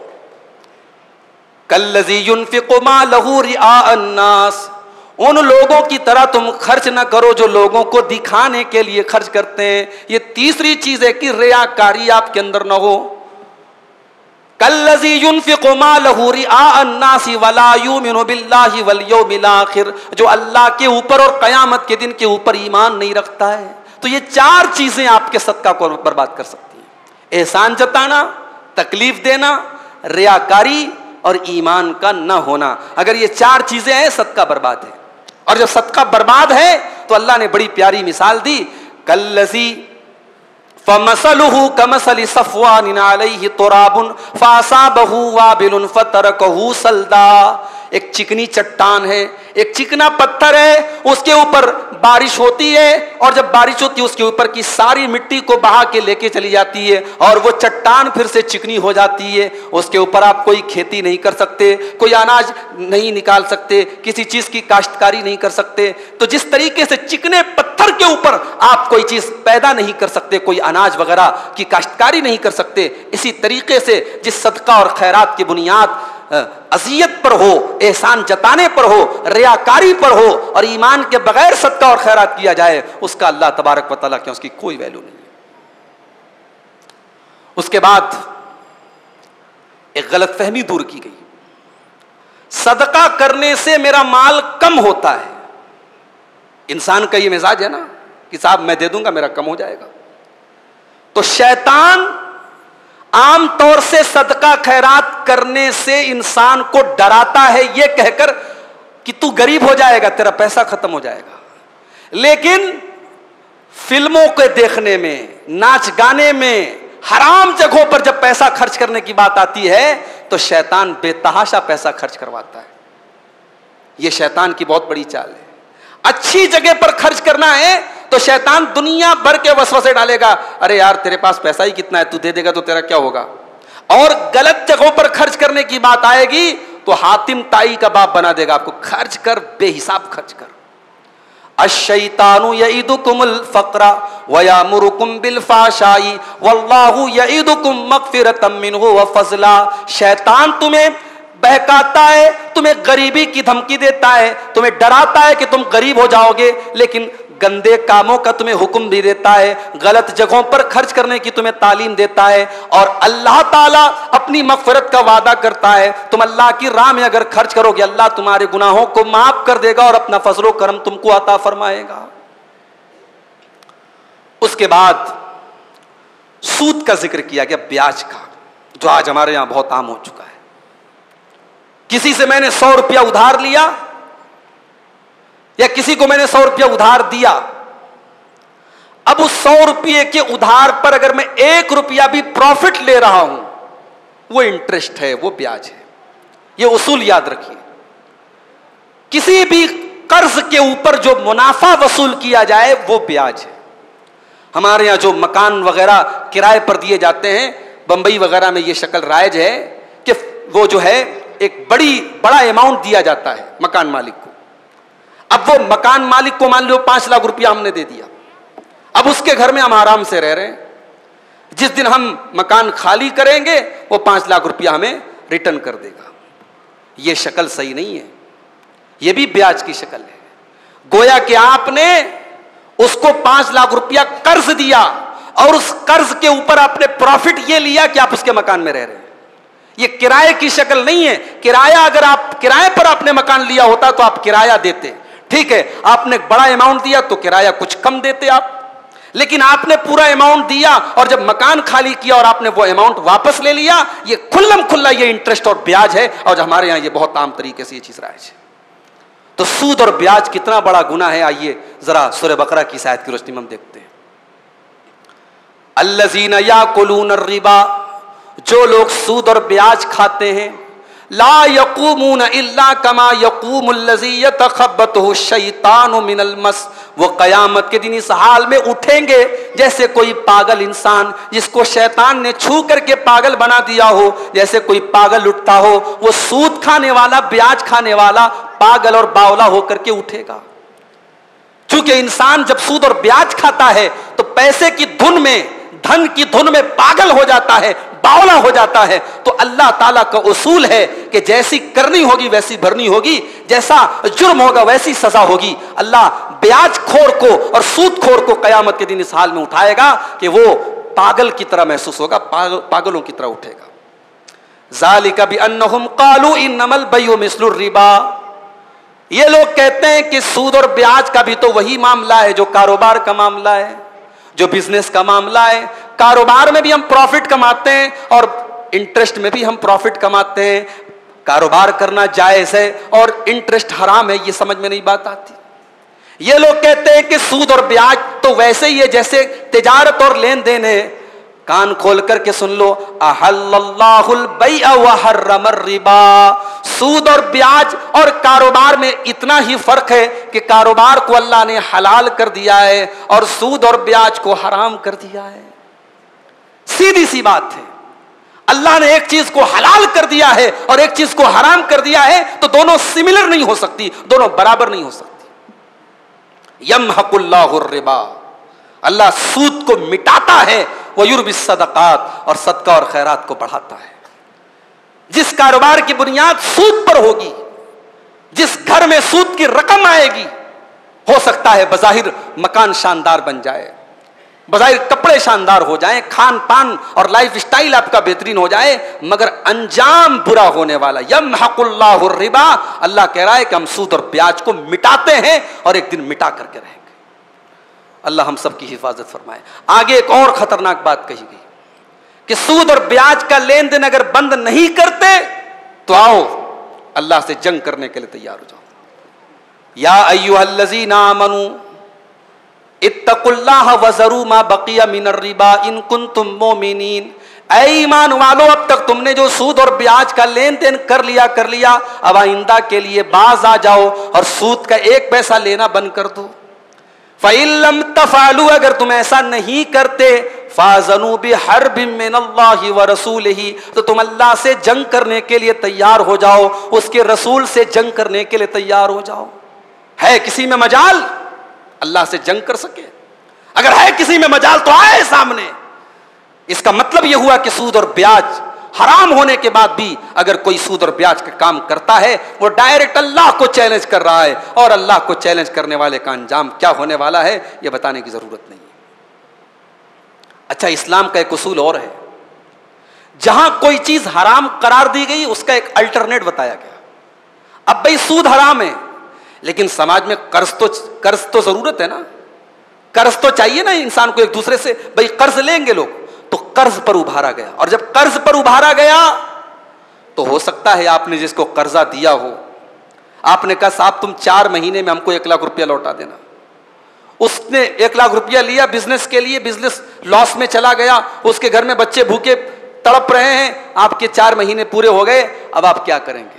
कल्लज़ी युनफ़िक़ु मालहु रिआ अन्नास, उन लोगों की तरह तुम खर्च ना करो जो लोगों को दिखाने के लिए खर्च करते हैं। ये तीसरी चीज है कि रियाकारी आपके अंदर ना हो। कल्लज़ी युनफ़िक़ु मालहु रिआ अन्नास वला युमिनु बिल्लाहि वल यौमिल आखिर, जो अल्लाह के ऊपर और क़यामत के दिन के ऊपर ईमान नहीं रखता है। तो ये चार चीजें आपके सदका को बर्बाद कर सकती हैं। एहसान जताना, तकलीफ देना, रियाकारी और ईमान का न होना। अगर ये चार चीजें हैं, सदका बर्बाद है। और जब सदका बर्बाद है तो अल्लाह ने बड़ी प्यारी मिसाल दी, कल्लज़ी फमसलुहु कमसलि सफ़वानिन अलैहि तुराबुन फ़असाबहु वाबिलुन फ़तरकहु सल्दा। एक चिकनी चट्टान है, एक चिकना पत्थर है, उसके ऊपर बारिश होती है और जब बारिश होती है उसके ऊपर की सारी मिट्टी को बहा के लेके चली जाती है और वो चट्टान फिर से चिकनी हो जाती है। उसके ऊपर आप कोई खेती नहीं कर सकते, कोई अनाज नहीं निकाल सकते, किसी चीज की काश्तकारी नहीं कर सकते। तो जिस तरीके से चिकने पत्थर के ऊपर आप कोई चीज पैदा नहीं कर सकते, कोई अनाज वगैरह की काश्तकारी नहीं कर सकते, इसी तरीके से जिस सदका और खैरात की बुनियाद अज़ियत पर हो, एहसान जताने पर हो, रियाकारी पर हो और ईमान के बगैर सदका और खैरात किया जाए, उसका अल्लाह तबारक व तआला के उसकी कोई वैल्यू नहीं है। उसके बाद एक गलतफहमी दूर की गई, सदका करने से मेरा माल कम होता है। इंसान का ये मिजाज है ना कि साहब मैं दे दूंगा मेरा कम हो जाएगा। तो शैतान आम तौर से सदका खैरात करने से इंसान को डराता है ये कहकर कि तू गरीब हो जाएगा, तेरा पैसा खत्म हो जाएगा। लेकिन फिल्मों के देखने में, नाच गाने में, हराम जगहों पर जब पैसा खर्च करने की बात आती है तो शैतान बेतहाशा पैसा खर्च करवाता है। यह शैतान की बहुत बड़ी चाल है। अच्छी जगह पर खर्च करना है तो शैतान दुनिया भर के वसवसे डालेगा, अरे यार तेरे पास पैसा ही कितना है, तू दे देगा तो तेरा क्या होगा। और गलत जगहों पर खर्च करने की बात आएगी तो हातिम ताई का बाप बना देगा आपको, खर्च कर, बेहिसाब खर्च कर। अश्शैतानु यईदुकुमुल फक्रा व यामुरुकुम बिल फाशाई वल्लाहु यईदुकुम मगफिरतम मिन्हु व फज़ला। शैतान तुम्हें बहकाता है, तुम्हें गरीबी की धमकी देता है, तुम्हें डराता है कि तुम गरीब हो जाओगे, लेकिन गंदे कामों का तुम्हें हुक्म भी देता है, गलत जगहों पर खर्च करने की तुम्हें तालीम देता है। और अल्लाह ताला अपनी मगफिरत का वादा करता है, तुम अल्लाह की राह में अगर खर्च करोगे अल्लाह तुम्हारे गुनाहों को माफ कर देगा और अपना फजलो करम तुमको अता फरमाएगा। उसके बाद सूद का जिक्र किया गया, ब्याज का, जो आज हमारे यहां बहुत आम हो चुका है। किसी से मैंने सौ रुपया उधार लिया या किसी को मैंने सौ रुपया उधार दिया, अब उस सौ रुपये के उधार पर अगर मैं एक रुपया भी प्रॉफिट ले रहा हूं, वो इंटरेस्ट है, वो ब्याज है। ये उसूल याद रखिए, किसी भी कर्ज के ऊपर जो मुनाफा वसूल किया जाए वो ब्याज है। हमारे यहां जो मकान वगैरह किराए पर दिए जाते हैं, बंबई वगैरह में ये शक्ल राइज है कि वो जो है एक बड़ी बड़ा अमाउंट दिया जाता है मकान मालिक को। अब वो मकान मालिक को मान लो पांच लाख रुपया हमने दे दिया, अब उसके घर में हम आराम से रह रहे हैं। जिस दिन हम मकान खाली करेंगे वो पांच लाख रुपया हमें रिटर्न कर देगा। ये शक्ल सही नहीं है, ये भी ब्याज की शक्ल है। गोया कि आपने उसको पांच लाख रुपया कर्ज दिया और उस कर्ज के ऊपर आपने प्रॉफिट ये लिया कि आप उसके मकान में रह रहे हैं। ये किराए की शक्ल नहीं है। किराया, अगर आप किराए पर आपने मकान लिया होता तो आप किराया देते, ठीक है, आपने बड़ा अमाउंट दिया तो किराया कुछ कम देते आप, लेकिन आपने पूरा अमाउंट दिया और जब मकान खाली किया और आपने वो अमाउंट वापस ले लिया, ये खुल्लम खुल्ला ये इंटरेस्ट और ब्याज है। और हमारे यहां ये बहुत आम तरीके से ये चीज राइज है। तो सूद और ब्याज कितना बड़ा गुनाह है, आइए जरा सूरह बकरा की आयत की रोशनी में हम देखते हैं। अल्लज़ीना याकुलून अर्रिबा जो लोग सूद और ब्याज खाते हैं, ला यकूमून इल्ला कमा यकूमुल्लज़ी यतखब्बतहु शैतानु मिनल मस, वो कयामत के दिन इस हाल में उठेंगे जैसे कोई पागल इंसान जिसको शैतान ने छू करके पागल बना दिया हो, जैसे कोई पागल उठता हो, वो सूद खाने वाला, ब्याज खाने वाला पागल और बावला होकर के उठेगा। क्योंकि इंसान जब सूद और ब्याज खाता है तो पैसे की धुन में, धन की धुन में पागल हो जाता है, बावला हो जाता है। तो अल्लाह ताला का उसूल है कि जैसी करनी होगी वैसी भरनी होगी, जैसा जुर्म होगा वैसी सजा होगी। अल्लाह ब्याज खोर को और सूद खोर को कयामत के दिन इस हाल में उठाएगा कि वो पागल की तरह महसूस होगा, पागल, पागलों की तरह उठेगा। ज़ालिका बिअन्नहुम क़ालू इन्नमल बैउ मिस्लुर रिबा, ये लोग कहते हैं कि सूद और ब्याज का भी तो वही मामला है जो कारोबार का मामला है, जो बिजनेस का मामला है। कारोबार में भी हम प्रॉफिट कमाते हैं और इंटरेस्ट में भी हम प्रॉफिट कमाते हैं। कारोबार करना जायज है और इंटरेस्ट हराम है, ये समझ में नहीं बात आती। ये लोग कहते हैं कि सूद और ब्याज तो वैसे ही है जैसे तिजारत और लेन देन है। कान खोल करके सुन लो, अहल्लल्लाहुल बैअ व हर्रमर रिबा, सूद और ब्याज और कारोबार में इतना ही फर्क है कि कारोबार को अल्लाह ने हलाल कर दिया है और सूद और ब्याज को हराम कर दिया है। सीधी सी बात है, अल्लाह ने एक चीज को हलाल कर दिया है और एक चीज को हराम कर दिया है, तो दोनों सिमिलर नहीं हो सकती, दोनों बराबर नहीं हो सकती। यमहकुल्लाहुर रिबा, अल्लाह सूद को मिटाता है, वह युर्बिस सदकात, और सदका और खैरात को बढ़ाता है। जिस कारोबार की बुनियाद सूद पर होगी, जिस घर में सूद की रकम आएगी, हो सकता है बज़ाहिर मकान शानदार बन जाए, बज़ाहिर कपड़े शानदार हो जाएं, खान पान और लाइफ स्टाइल आपका बेहतरीन हो जाए, मगर अंजाम बुरा होने वाला। यमहकुल्लाहुर रिबा, अल्लाह कह रहा है कि हम सूद और ब्याज को मिटाते हैं और एक दिन मिटा करके रहेंगे। अल्लाह हम सब की हिफाजत फरमाए। आगे एक और खतरनाक बात कही गई कि सूद और ब्याज का लेन देन अगर बंद नहीं करते तो आओ अल्लाह से जंग करने के लिए तैयार हो जाओ। या अय्युहल्लज़ीना आमनू इत्तकुल्लाह वज़रू मा बक़िया मिनर रिबा इन कुंतुम मोमिनीन, ऐ ईमान वालो, अब तक तुमने जो सूद और ब्याज का लेन देन कर लिया कर लिया, अब आइंदा के लिए बाज आ जाओ और सूद का एक पैसा लेना बंद कर दो। फ़इल्लम तफ़अलू, अगर तुम ऐसा नहीं करते, फ़ाज़नू बिहर्बिम मिनल्लाहि व रसूलिही, तो तुम अल्लाह से जंग करने के लिए तैयार हो जाओ, उसके रसूल से जंग करने के लिए तैयार हो जाओ। है किसी में मजाल अल्लाह से जंग कर सके? अगर है किसी में मजाल तो आए सामने। इसका मतलब यह हुआ कि सूद और ब्याज हराम होने के बाद भी अगर कोई सूद और ब्याज का काम करता है, वो डायरेक्ट अल्लाह को चैलेंज कर रहा है, और अल्लाह को चैलेंज करने वाले का अंजाम क्या होने वाला है यह बताने की जरूरत नहीं है। अच्छा, इस्लाम का एक उसूल और है, जहां कोई चीज हराम करार दी गई उसका एक अल्टरनेट बताया गया। अब भाई सूद हराम है, लेकिन समाज में कर्ज तो कर्ज तो जरूरत है ना, कर्ज तो चाहिए ना इंसान को एक दूसरे से। भाई कर्ज लेंगे लोग, तो कर्ज पर उभारा गया, और जब कर्ज पर उभारा गया तो हो सकता है आपने जिसको कर्जा दिया हो, आपने कहा साहब तुम चार महीने में हमको एक लाख रुपया लौटा देना, उसने एक लाख रुपया लिया बिजनेस के लिए, बिजनेस लॉस में चला गया, उसके घर में बच्चे भूखे तड़प रहे हैं, आपके चार महीने पूरे हो गए, अब आप क्या करेंगे?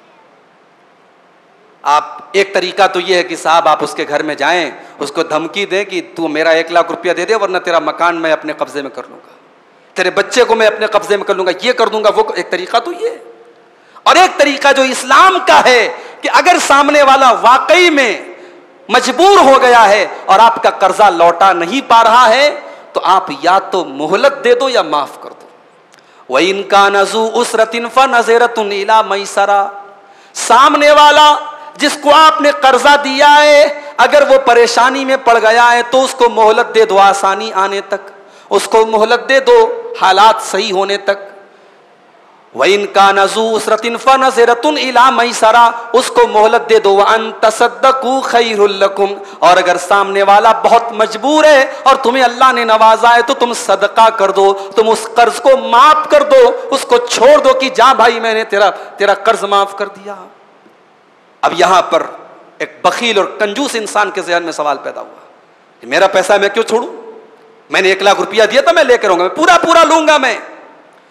आप एक तरीका तो ये है कि साहब आप उसके घर में जाएं, उसको धमकी दें कि तू मेरा एक लाख रुपया दे दे वरना तेरा मकान मैं अपने कब्जे में कर लूंगा, तेरे बच्चे को मैं अपने कब्जे में कर लूंगा, ये कर दूंगा वो। एक तरीका तो ये। और एक तरीका जो इस्लाम का है कि अगर सामने वाला वाकई में मजबूर हो गया है और आपका कर्जा लौटा नहीं पा रहा है, तो आप या तो मोहलत दे दो या माफ कर दो। व इन कान ज़ू उसरतिन फ़नज़िरतुन इला मैसरा, सामने वाला जिसको आपने कर्जा दिया है अगर वो परेशानी में पड़ गया है तो उसको मोहलत दे दो, आसानी आने तक उसको मोहलत दे दो, हालात सही होने तक। वइन कान ज़ू उसरतिन फ़नज़िरतुन इला मैसरा, उसको मोहलत दे दो। व अन तसद्दक़ू खैरुल लकुम, और अगर सामने वाला बहुत मजबूर है और तुम्हें अल्लाह ने नवाजा है तो तुम सदका कर दो, तुम उस कर्ज को माफ कर दो, उसको छोड़ दो कि जा भाई मैंने तेरा तेरा कर्ज माफ कर दिया। अब यहां पर एक बखील और कंजूस इंसान के ज़हन में सवाल पैदा हुआ कि मेरा पैसा मैं क्यों छोड़ूं? मैंने एक लाख रुपया दिया था, मैं लेकर आऊंगा, मैं पूरा पूरा लूंगा मैं।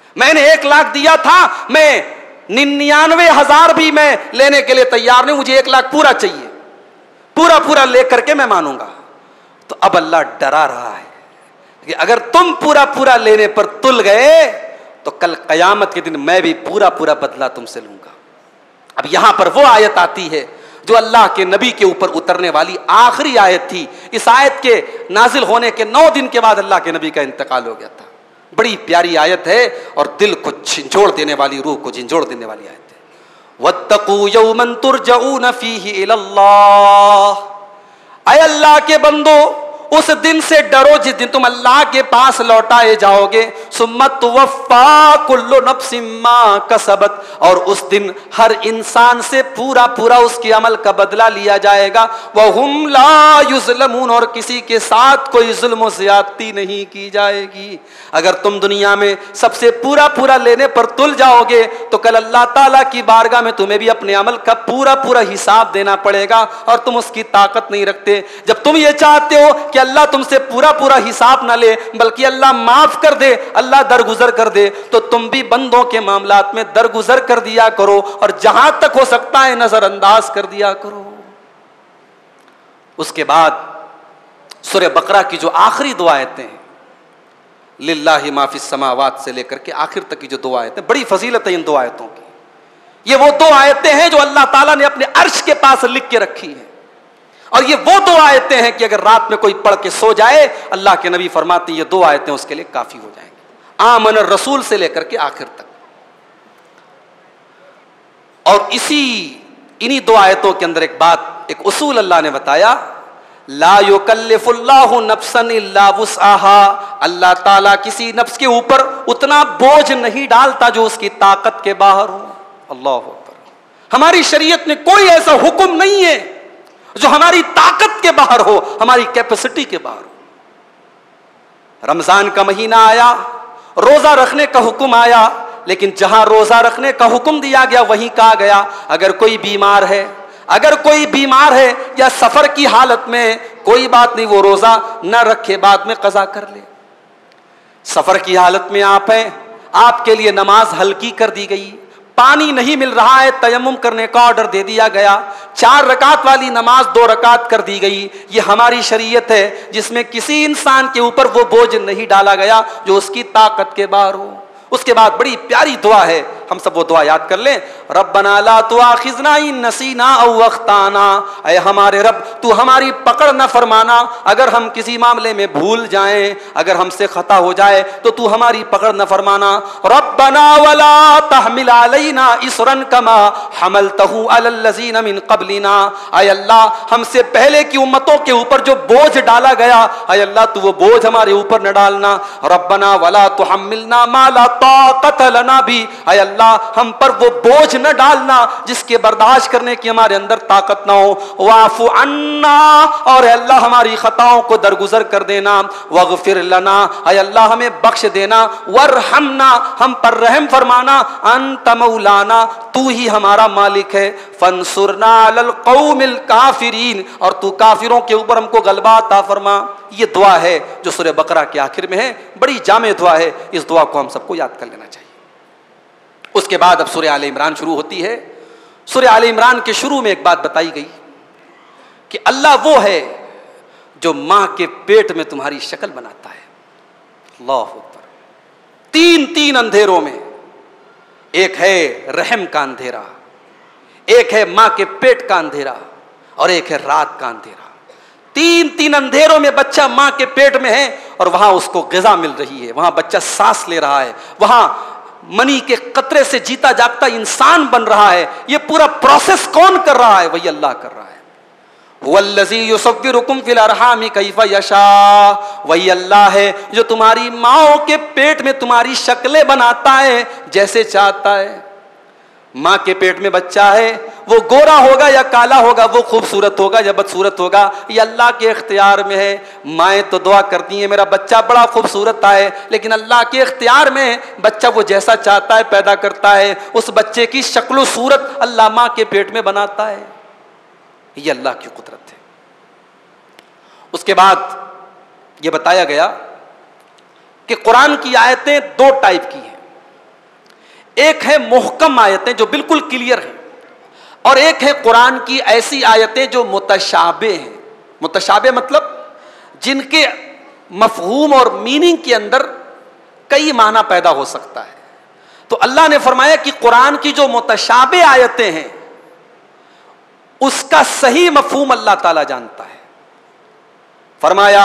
मैंने एक लाख दिया था, मैं निन्यानवे हजार भी मैं लेने के लिए तैयार नहीं, मुझे एक लाख पूरा चाहिए, पूरा पूरा लेकर के मैं मानूंगा। तो अब अल्लाह डरा रहा है कि अगर तुम पूरा पूरा लेने पर तुल गए तो कल कयामत के दिन मैं भी पूरा पूरा बदला तुमसे लूंगा। अब यहां पर वो आयत आती है जो अल्लाह के नबी के ऊपर उतरने वाली आखिरी आयत थी। इस आयत के नाजिल होने के नौ दिन के बाद अल्लाह के नबी का इंतकाल हो गया था। बड़ी प्यारी आयत है और दिल को झंझोड़ देने वाली, रूह को झंझोड़ देने वाली आयत है। वत्तकू यौमन तुरजऊन फीही इलल्लाह, ऐ अल्लाह के बंदो उस दिन से डरो जिस दिन तुम अल्लाह के पास लौटाए जाओगे। सुम्मत तुवफ़्फ़ा कुल्लु नफ्सिम मा कसबत, और उस दिन हर इंसान से पूरा पूरा उसके अमल का बदला लिया जाएगा। वहुम ला युज़लमून, और किसी के साथ कोई जुल्म ज़्यादती नहीं की जाएगी। अगर तुम दुनिया में सबसे पूरा पूरा लेने पर तुल जाओगे तो कल अल्लाह ताला की बारगाह में तुम्हें भी अपने अमल का पूरा पूरा हिसाब देना पड़ेगा, और तुम उसकी ताकत नहीं रखते। जब तुम ये चाहते हो कि अल्लाह तुमसे पूरा पूरा हिसाब ना ले बल्कि अल्लाह माफ कर दे, अल्लाह दरगुजर कर दे, तो तुम भी बंदों के मामलात में दरगुजर कर दिया करो और जहां तक हो सकता है नजरअंदाज कर दिया करो। उसके बाद सूरह बकरा की जो आखिरी दो आयतें हैं, लिल्लाहि मा फिस समावात से लेकर के आखिर तक की जो दो आयतें, बड़ी फजीलत है इन दो आयतों की। ये वो दो आयतें हैं जो अल्लाह ताला ने अपने अर्श के पास लिख के रखी हैं, और ये वो दो आयतें हैं कि अगर रात में कोई पढ़ के सो जाए, अल्लाह के नबी फरमाते हैं ये दो आयतें उसके लिए काफी हो जाएंगी, आमन रसूल से लेकर के आखिर तक। और इसी इन्हीं दो आयतों के अंदर एक बात, एक उसूल अल्लाह ने बताया, ला युकल्लिफुल्लाहु नफ्सन इल्ला वुसअहा, अल्लाह ताला किसी नफ्स के ऊपर उतना बोझ नहीं डालता जो उसकी ताकत के बाहर हो। अल्लाह अकबर। हमारी शरीयत में कोई ऐसा हुक्म नहीं है जो हमारी ताकत के बाहर हो, हमारी कैपेसिटी के बाहर हो। रमजान का महीना आया, रोजा रखने का हुक्म आया, लेकिन जहां रोजा रखने का हुक्म दिया गया वहीं कहा गया अगर कोई बीमार है, अगर कोई बीमार है या सफर की हालत में, कोई बात नहीं, वो रोजा न रखे, बाद में कज़ा कर ले। सफर की हालत में आप हैं, आपके लिए नमाज हल्की कर दी गई, पानी नहीं मिल रहा है, तयम्मुम करने का ऑर्डर दे दिया गया, चार रकात वाली नमाज दो रकात कर दी गई। ये हमारी शरीयत है जिसमें किसी इंसान के ऊपर वो बोझ नहीं डाला गया जो उसकी ताकत के बाहर हो। उसके बाद बड़ी प्यारी दुआ है, हम सब वो दुआ याद कर लें। रब्बना ला तुआखिज़ना इन नसीना औ अख्ताना, ऐ हमारे रब तू हमारी पकड़ न फरमाना अगर हम किसी मामले में भूल जाएं, अगर हमसे खता हो जाए तो तू हमारी पकड़ न फरमाना। रब्बना वला तहमिल अलैना इसरन कमा हमलतहु अलल लज़ीना मिन क़ब्लिना, ऐ अल्लाह हमसे पहले की उम्मतों के ऊपर जो बोझ डाला गया, ऐ अल्लाह तू वो बोझ हमारे ऊपर न डालना। रब्बना वला तुहम्मिलना मा ला ताक़त लना भी, ऐ अल्लाह हम पर वो बोझ न डालना जिसके बर्दाश्त करने की हमारे अंदर ताकत ना हो। वाफु अन्ना, और अल्लाह हमारी खताओं को दरगुजर कर देना। वगफिर लना, ऐ अल्लाह हमें बख्श देना। वरहमना, हम पर रहम फरमाना। अंत मौलाना, तू ही हमारा मालिक है। फंसुरना अलल कौमिल काफिरीन, और तू काफिरों के ऊपर हमको गलबा अता फरमा। ये दुआ है जो सूरह बकरा के आखिर में है, बड़ी जामे दुआ है, इस दुआ को हम सबको याद कर लेना चाहिए। उसके बाद अब सूरह आले इमरान शुरू होती है। सूरह आले इमरान के शुरू में एक बात बताई गई कि अल्लाह वो है जो मां के पेट में तुम्हारी शक्ल बनाता है। अल्लाह अकबर। तीन तीन अंधेरों में, एक है रहम का अंधेरा, एक है मां के पेट का अंधेरा, और एक है रात का अंधेरा। तीन तीन अंधेरों में बच्चा मां के पेट में है और वहां उसको ग़िज़ा मिल रही है, वहां बच्चा सांस ले रहा है, वहां मनी के कतरे से जीता जागता इंसान बन रहा है। ये पूरा प्रोसेस कौन कर रहा है? वही अल्लाह कर रहा है। वल्लज़ी युसव्विरुकुम फिल अरहामि कैफ़ यशा, वही अल्लाह है जो तुम्हारी माओ के पेट में तुम्हारी शक्लें बनाता है जैसे चाहता है। मां के पेट में बच्चा है, वो गोरा होगा या काला होगा, वो खूबसूरत होगा या बदसूरत होगा, ये अल्लाह के इख्तियार में है। माएँ तो दुआ करती हैं मेरा बच्चा बड़ा खूबसूरत आए, लेकिन अल्लाह के इख्तियार में बच्चा वो जैसा चाहता है पैदा करता है। उस बच्चे की शक्ल सूरत अल्लाह माँ के पेट में बनाता है। ये अल्लाह की कुदरत है। उसके बाद ये बताया गया कि कुरान की आयतें दो टाइप की हैं। एक है मुहकम आयतें जो बिल्कुल क्लियर हैं, और एक है कुरान की ऐसी आयतें जो मुतशाबे हैं। मुतशाबे मतलब जिनके मफहूम और मीनिंग के अंदर कई माना पैदा हो सकता है। तो अल्लाह ने फरमाया कि कुरान की जो मुतशाबे आयतें हैं उसका सही मफहूम अल्लाह ताला जानता है। फरमाया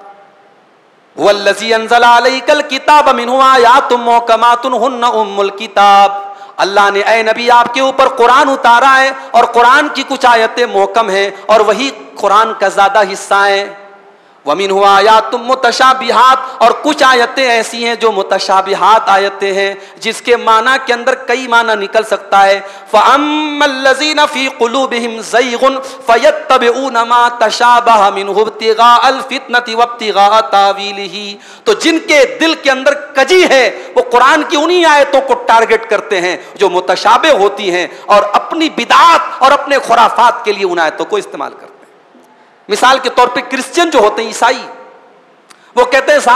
वल्लज़ी अंज़ला अलैकल किताब मिन्हु आयातुम मुहकमातुन हुन्ना उम्मुल किताब। अल्लाह ने ऐ नबी आपके ऊपर कुरान उतारा है और कुरान की कुछ आयतें मुहकम हैं और वही कुरान का ज्यादा हिस्सा है। वमिन्हु आयातुम मुतशाबिहात, और कुछ आयतें ऐसी हैं जो मुतशाबिहात आयतें हैं जिसके माना के अंदर कई माना निकल सकता है। फ़अम्मल्लज़ीना फ़ी क़ुलूबिहिम ज़ैग़ुन फ़यत्तबिऊना मा तशाबह मिन्हु इब्तिग़ाअल फ़ित्नति वब्तिग़ाअ तावीलिही। तो जिनके दिल के अंदर कजी है वो कुरान की उन्हीं आयतों को टारगेट करते हैं जो मुतशाबे होती हैं और अपनी बिदात और अपने खुराफात के लिए उन आयतों को इस्तेमाल करते हैं। मिसाल के तौर पे क्रिश्चियन जो होते हैं, ईसाई, वो कहते हैं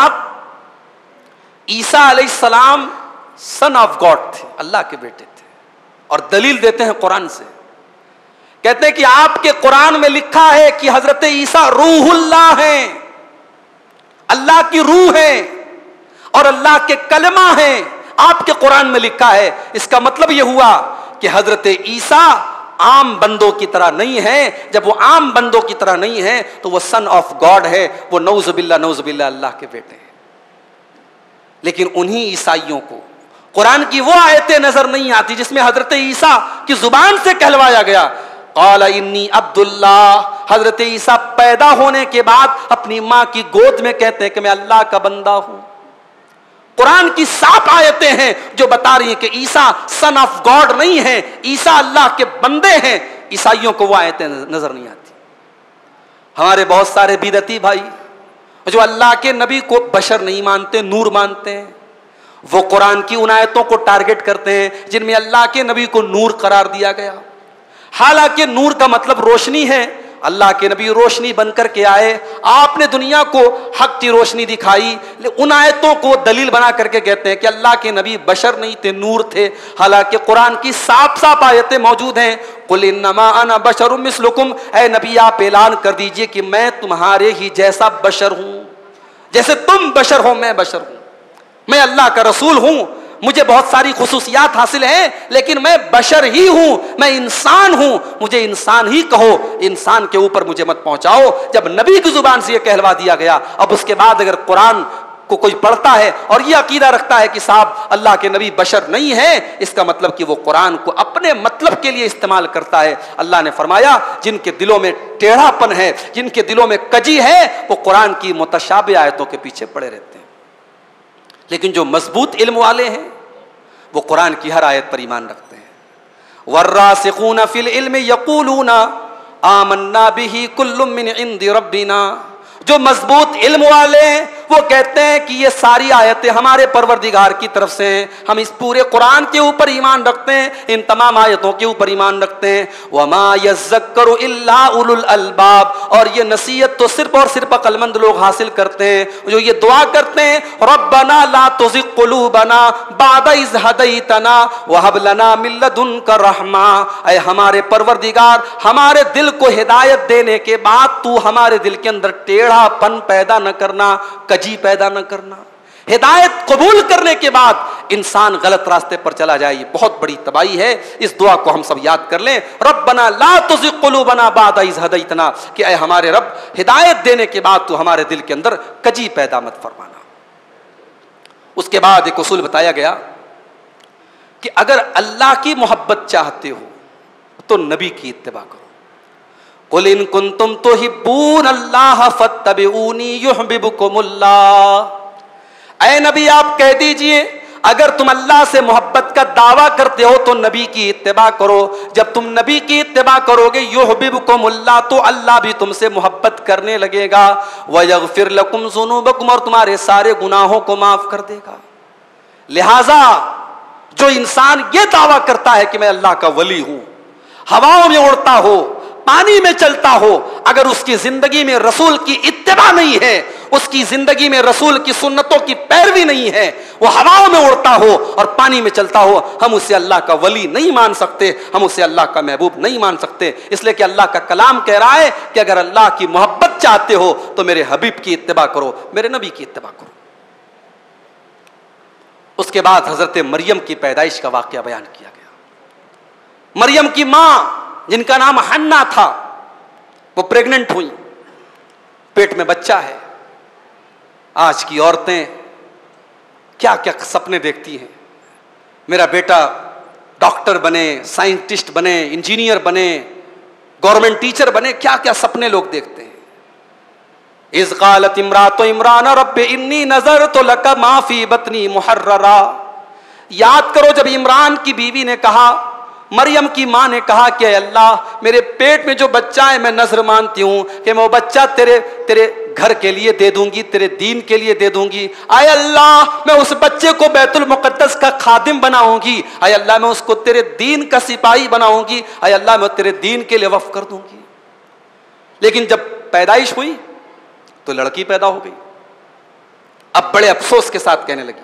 साहब ईसा अलैहिस्सलाम सन ऑफ गॉड थे, अल्लाह के बेटे थे, और दलील देते हैं कुरान से। कहते हैं कि आपके कुरान में लिखा है कि हजरत ईसा रूहुल्लाह हैं, अल्लाह की रूह है और अल्लाह के कलमा हैं, आपके कुरान में लिखा है। इसका मतलब यह हुआ कि हजरत ईसा आम बंदों की तरह नहीं है। जब वो आम बंदों की तरह नहीं है तो वो सन ऑफ गॉड है, वो नौजुबिल्ला नौजुबिल्ला अल्लाह के बेटे हैं। लेकिन उन्हीं ईसाइयों को कुरान की वो आयतें नजर नहीं आती जिसमें हजरत ईसा की जुबान से कहलवाया गया क़ाल इन्नी अब्दुल्लाह। हजरत ईसा पैदा होने के बाद अपनी मां की गोद में कहते हैं कि मैं अल्लाह का बंदा हूं। कुरान की साफ आयतें हैं जो बता रही हैं कि ईसा सन ऑफ गॉड नहीं है, ईसा अल्लाह के बंदे हैं। ईसाइयों को वो आयतें नजर नहीं आती। हमारे बहुत सारे बिदती भाई जो अल्लाह के नबी को बशर नहीं मानते, नूर मानते हैं, वो कुरान की उन आयतों को टारगेट करते हैं जिनमें अल्लाह के नबी को नूर करार दिया गया। हालांकि नूर का मतलब रोशनी है। अल्लाह के नबी रोशनी बनकर के आए, आपने दुनिया को हक की रोशनी दिखाई। उन आयतों को दलील बना करके कहते हैं कि अल्लाह के नबी बशर नहीं थे, नूर थे। हालांकि कुरान की साफ साफ आयतें मौजूद हैं। कुल इन्नमा अना बशरुम मिस्लुकुम, ऐ नबी आप ऐलान कर दीजिए कि मैं तुम्हारे ही जैसा बशर हूं, जैसे तुम बशर हो मैं बशर हूं। मैं अल्लाह का रसूल हूं, मुझे बहुत सारी खुसूसियात हासिल हैं, लेकिन मैं बशर ही हूं, मैं इंसान हूं, मुझे इंसान ही कहो, इंसान के ऊपर मुझे मत पहुंचाओ। जब नबी की जुबान से यह कहलवा दिया गया, अब उसके बाद अगर कुरान को कोई पढ़ता है और यह अकीदा रखता है कि साहब अल्लाह के नबी बशर नहीं है, इसका मतलब कि वो कुरान को अपने मतलब के लिए इस्तेमाल करता है। अल्लाह ने फरमाया जिनके दिलों में टेढ़ापन है, जिनके दिलों में कजी है, वो कुरान की मुतशाबे आयतों के पीछे पड़े रहते हैं। लेकिन जो मजबूत इल्म वाले हैं वो कुरान की हर आयत पर ईमान रखते हैं। वर्रासिखून फिल इल्म यक़ूलूना आमन्ना बिही कुल्लुम मिन इंदि रब्बिना। जो मजबूत इल्म वाले हैं वो कहते हैं कि ये सारी आयतें हमारे परवरदिगार की तरफ से हैं। हम इस पूरे कुरान के ऊपर ईमान रखते हैं, इन तमाम आयतों के ऊपर ईमान रखते हैं। वमा यज़्ज़करु इल्ला उलुल अलबाब, और ये नसीहत तो सिर्फ और सिर्फ अक्लमंद लोग हासिल करते हैं जो ये दुआ करते हैं रब्बना ला तुज़िग़ क़ुलूबना बअद इज़ हदैतना वहब लना मिन लदुनका रहमा। ऐ हमारे परवरदिगार, हमारे दिल को हिदायत देने के बाद तू हमारे दिल के अंदर टेढ़ापन पैदा न करना, कजी पैदा न करना। हिदायत कबूल करने के बाद इंसान गलत रास्ते पर चला जाए, ये बहुत बड़ी तबाही है। इस दुआ को हम सब याद कर लें, रब्बना ला तुज़िग़ क़ुलूबना बअद इज़ हदैतना, कि ऐ हमारे रब हिदायत देने के बाद तू हमारे दिल के अंदर कजी पैदा मत फरमाना। उसके बाद एक उसूल बताया गया कि अगर अल्लाह की मोहब्बत चाहते हो तो नबी की इत्तिबा करो। कुल इन कुंतुम तुहिब्बून अल्लाह फत्तबिऊनी युहब्बिबुकुमुल्लाह। ऐ नबी आप कह दीजिए अगर तुम अल्लाह से मोहब्बत का दावा करते हो तो नबी की इत्तिबा करो। जब तुम नबी की इत्तिबा करोगे युहब्बिबुकुमुल्लाह, तो अल्लाह भी तुमसे मोहब्बत करने लगेगा। वयग़फ़िर लकुम ज़ुनूबकुम, और तुम्हारे सारे गुनाहों को माफ कर देगा। लिहाजा जो इंसान ये दावा करता है कि मैं अल्लाह का वली हूं, हवाओं में उड़ता हो, पानी में चलता हो, अगर उसकी जिंदगी में रसूल की इत्तिबा नहीं है, उसकी जिंदगी में रसूल की सुन्नतों की पैरवी नहीं है, वो हवाओं में उड़ता हो और पानी में चलता हो, हम उसे अल्लाह का वली नहीं मान सकते, हम उसे अल्लाह का महबूब नहीं मान सकते। इसलिए कि अल्लाह का कलाम कह रहा है कि अगर अल्लाह की मोहब्बत चाहते हो तो मेरे हबीब की इत्तिबा करो, मेरे नबी की इत्तिबा करो। उसके बाद हजरत मरियम की पैदाइश का वाकया बयान किया गया। मरियम की मां जिनका नाम हन्ना था, वो प्रेग्नेंट हुई, पेट में बच्चा है। आज की औरतें क्या क्या सपने देखती हैं, मेरा बेटा डॉक्टर बने, साइंटिस्ट बने, इंजीनियर बने, गवर्नमेंट टीचर बने, क्या क्या सपने लोग देखते हैं। इज़ क़ालत इम्रातो इमरान रब्बि इन्नी नज़रतु लका मा फ़ी बतनी मुहर्ररा। याद करो जब इमरान की बीवी ने कहा, मरियम की मां ने कहा कि अल्लाह मेरे पेट में जो बच्चा है मैं नजर मानती हूं कि मैं वो बच्चा तेरे तेरे घर के लिए दे दूंगी, तेरे दीन के लिए दे दूंगी। आय अल्लाह मैं उस बच्चे को बैतुल मुक़द्दस का खादिम बनाऊंगी, आय अल्लाह मैं उसको तेरे दीन का सिपाही बनाऊंगी, आय अल्लाह मैं तेरे दीन के लिए वफ़ कर दूंगी। लेकिन जब पैदाइश हुई तो लड़की पैदा हो गई। अब बड़े अफसोस के साथ कहने लगी,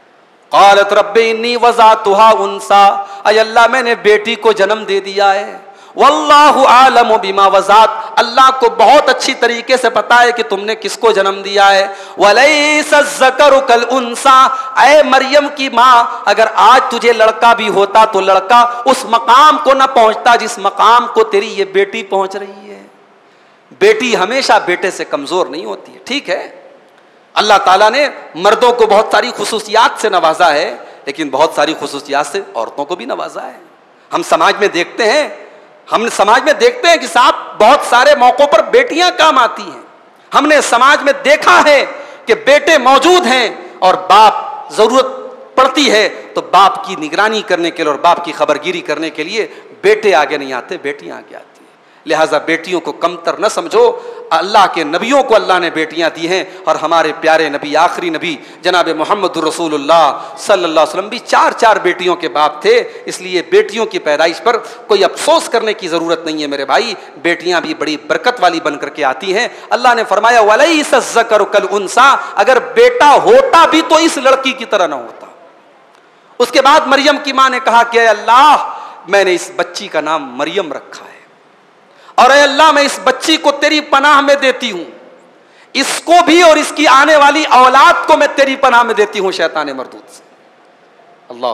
क़ालत रब्बी इन्नी वज़अतुहा उन्सा, अय अल्लाह मैंने बेटी को जन्म दे दिया है। वल्लाहु आलमु बिमा वज़अत, अल्लाह को बहुत अच्छी तरीके से पता है कि तुमने किसको जन्म दिया है। वलैसा ज़करु कल उन्सा, ऐ मरियम की माँ अगर आज तुझे लड़का भी होता तो लड़का उस मकाम को न पहुंचता जिस मकाम को तेरी ये बेटी पहुंच रही है। बेटी हमेशा बेटे से कमजोर नहीं होती है। ठीक है, अल्लाह ताला ने मर्दों को बहुत सारी खुसूसियात से नवाजा है, लेकिन बहुत सारी खुसूसियात से औरतों को भी नवाजा है। हम समाज में देखते हैं हम समाज में देखते हैं कि साहब बहुत सारे मौकों पर बेटियां काम आती हैं। हमने समाज में देखा है कि बेटे मौजूद हैं और बाप जरूरत पड़ती है तो बाप की निगरानी करने के लिए और बाप की खबरगिरी करने के लिए बेटे आगे नहीं आते, बेटियां आगे आती हैं। लिहाजा बेटियों को कमतर न समझो, अल्लाह के नबियों को अल्लाह ने बेटियां दी हैं और हमारे प्यारे नबी, आखिरी नबी जनाब मोहम्मद रसूलुल्लाह सल्लल्लाहु अलैहि वसल्लम भी चार चार बेटियों के बाप थे। इसलिए बेटियों की पैदाइश पर कोई अफसोस करने की जरूरत नहीं है मेरे भाई, बेटियां भी बड़ी बरकत वाली बन करके आती हैं। अल्लाह ने फरमाया वलैसा ज़करु कल उन्सा, अगर बेटा होता भी तो इस लड़की की तरह ना होता। उसके बाद मरियम की मां ने कहा कि अल्लाह मैंने इस बच्ची का नाम मरियम रखा है और अल्लाह मैं इस बच्ची को तेरी पनाह में देती हूं, इसको भी और इसकी आने वाली औलाद को मैं तेरी पनाह में देती हूं शैतान मरदूद से। अल्लाह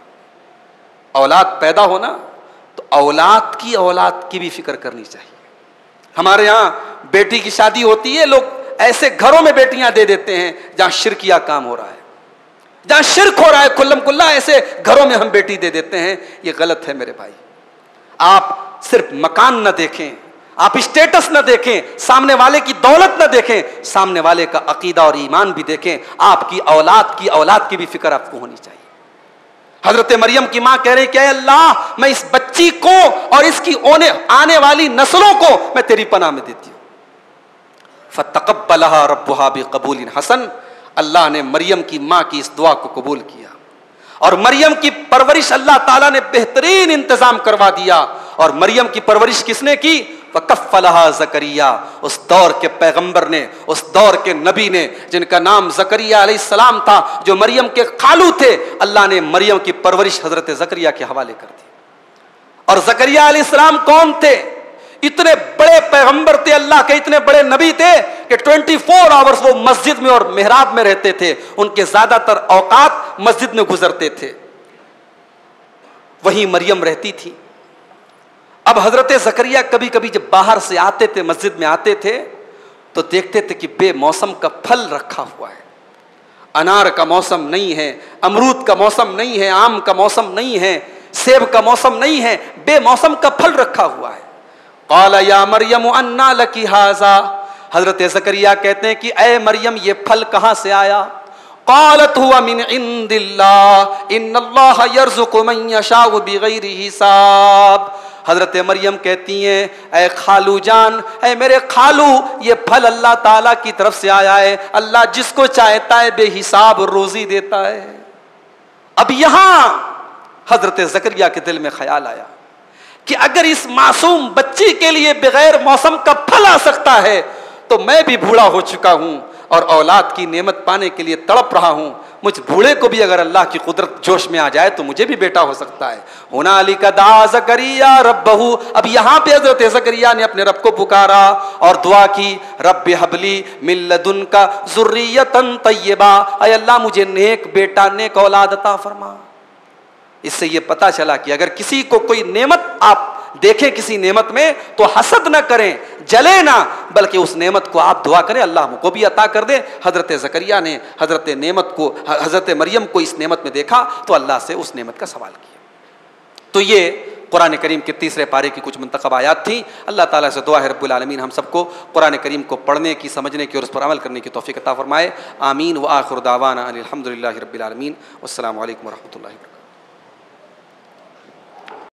अकबर। औलाद पैदा होना तो औलाद की औलाद की भी फिक्र करनी चाहिए। हमारे यहां बेटी की शादी होती है, लोग ऐसे घरों में बेटियां दे देते हैं जहां शिरकिया काम हो रहा है, जहां शिरक हो रहा है खुल्लम खुल्ला, ऐसे घरों में हम बेटी दे देते हैं। ये गलत है मेरे भाई। आप सिर्फ मकान न देखें, आप स्टेटस न देखें, सामने वाले की दौलत न देखें, सामने वाले का अकीदा और ईमान भी देखें। आपकी औलाद की औलाद की भी फिक्र आपको होनी चाहिए। हजरत मरियम की मां कह रही कि अल्लाह मैं इस बच्ची को और इसकी ओने आने वाली नस्लों को मैं तेरी पनाह में देती हूं। फतक़ब्बलहा रब्बुहा बिक़बूलिन हसन, अल्लाह ने मरियम की मां की इस दुआ को कबूल किया और मरियम की परवरिश अल्लाह ताला ने बेहतरीन इंतजाम करवा दिया। और मरियम की परवरिश किसने की? वकफ़लहा ज़करिया, उस दौर के पैगंबर ने, उस दौर के नबी ने जिनका नाम ज़करिया अलैहिस्सलाम था, जो मरियम के खालू थे। अल्लाह ने मरियम की परवरिश हजरत ज़करिया के हवाले कर दी। और ज़करिया अलैहिस्सलाम कौन थे? इतने बड़े पैगंबर थे, अल्लाह के इतने बड़े नबी थे कि चौबीस आवर्स वो मस्जिद में और मेहराब में रहते थे। उनके ज्यादातर औकात मस्जिद में गुजरते थे, वहीं मरियम रहती थी। अब हजरत ज़करिया कभी कभी जब बाहर से आते थे, मस्जिद में आते थे, तो देखते थे कि बेमौसम का फल रखा हुआ है। अनार का मौसम नहीं है, अमरूद का मौसम नहीं है, आम का मौसम नहीं है, सेब का मौसम नहीं है, बेमौसम का फल रखा हुआ है। क़ाला या मरियम अन्ना लकी हाज़ा, हजरत ज़करिया कहते हैं कि ऐ मरियम ये फल कहां से आया? क़ालत हुवा मिन इंदिल्लाह इन्नल्लाह यर्ज़ुक़ु मन यशाउ बिग़ैरि हिसाब। हजरत मरियम कहती हैं ऐ खालू जान, ऐ मेरे खालू, ये फल अल्लाह ताला की तरफ से आया है। अल्लाह जिसको चाहता है बेहिसाब रोजी देता है। अब यहां हजरत ज़करिया के दिल में ख्याल आया कि अगर इस मासूम बच्ची के लिए बगैर मौसम का फल आ सकता है तो मैं भी बूढ़ा हो चुका हूं और औलाद की नेमत पाने के लिए तड़प रहा हूं, मुझ बूढ़े को भी अगर अल्लाह की कुदरत जोश में आ जाए तो मुझे भी बेटा हो सकता है। होना अली का दा ज़करिया रब्बहू, अब यहां पे हजरत ज़करिया ने अपने रब को पुकारा और दुआ की, रब्बि हबली मिन लदुनका ज़ुर्रियतन तय्यबा, ऐ अल्लाह मुझे नेक बेटा नेक औलाद अता फरमा। इससे यह पता चला कि अगर किसी को कोई नेमत आप देखें किसी नेमत में तो हसद ना करें, जले ना, बल्कि उस नेमत को आप दुआ करें अल्लाह मुझको भी अता कर दे। हजरत ज़करिया ने हजरत नेमत को हजरत मरियम को इस नेमत में देखा तो अल्लाह से उस नेमत का सवाल किया। तो ये कुरान करीम के तीसरे पारे की कुछ मुंतखब आयात थी। अल्लाह ताला से दुआ है रब्बुल आलमीन हम सबको कुरान करीम को पढ़ने की, समझने की और उस पर अमल करने की तौफीक अता फरमाए। आमीन व आखिर दावाना अनिल हम्दुलिल्लाहि रब्बिल आलमीन। अस्सलामु अलैकुम व रहमतुल्लाहि व बरकातुहू।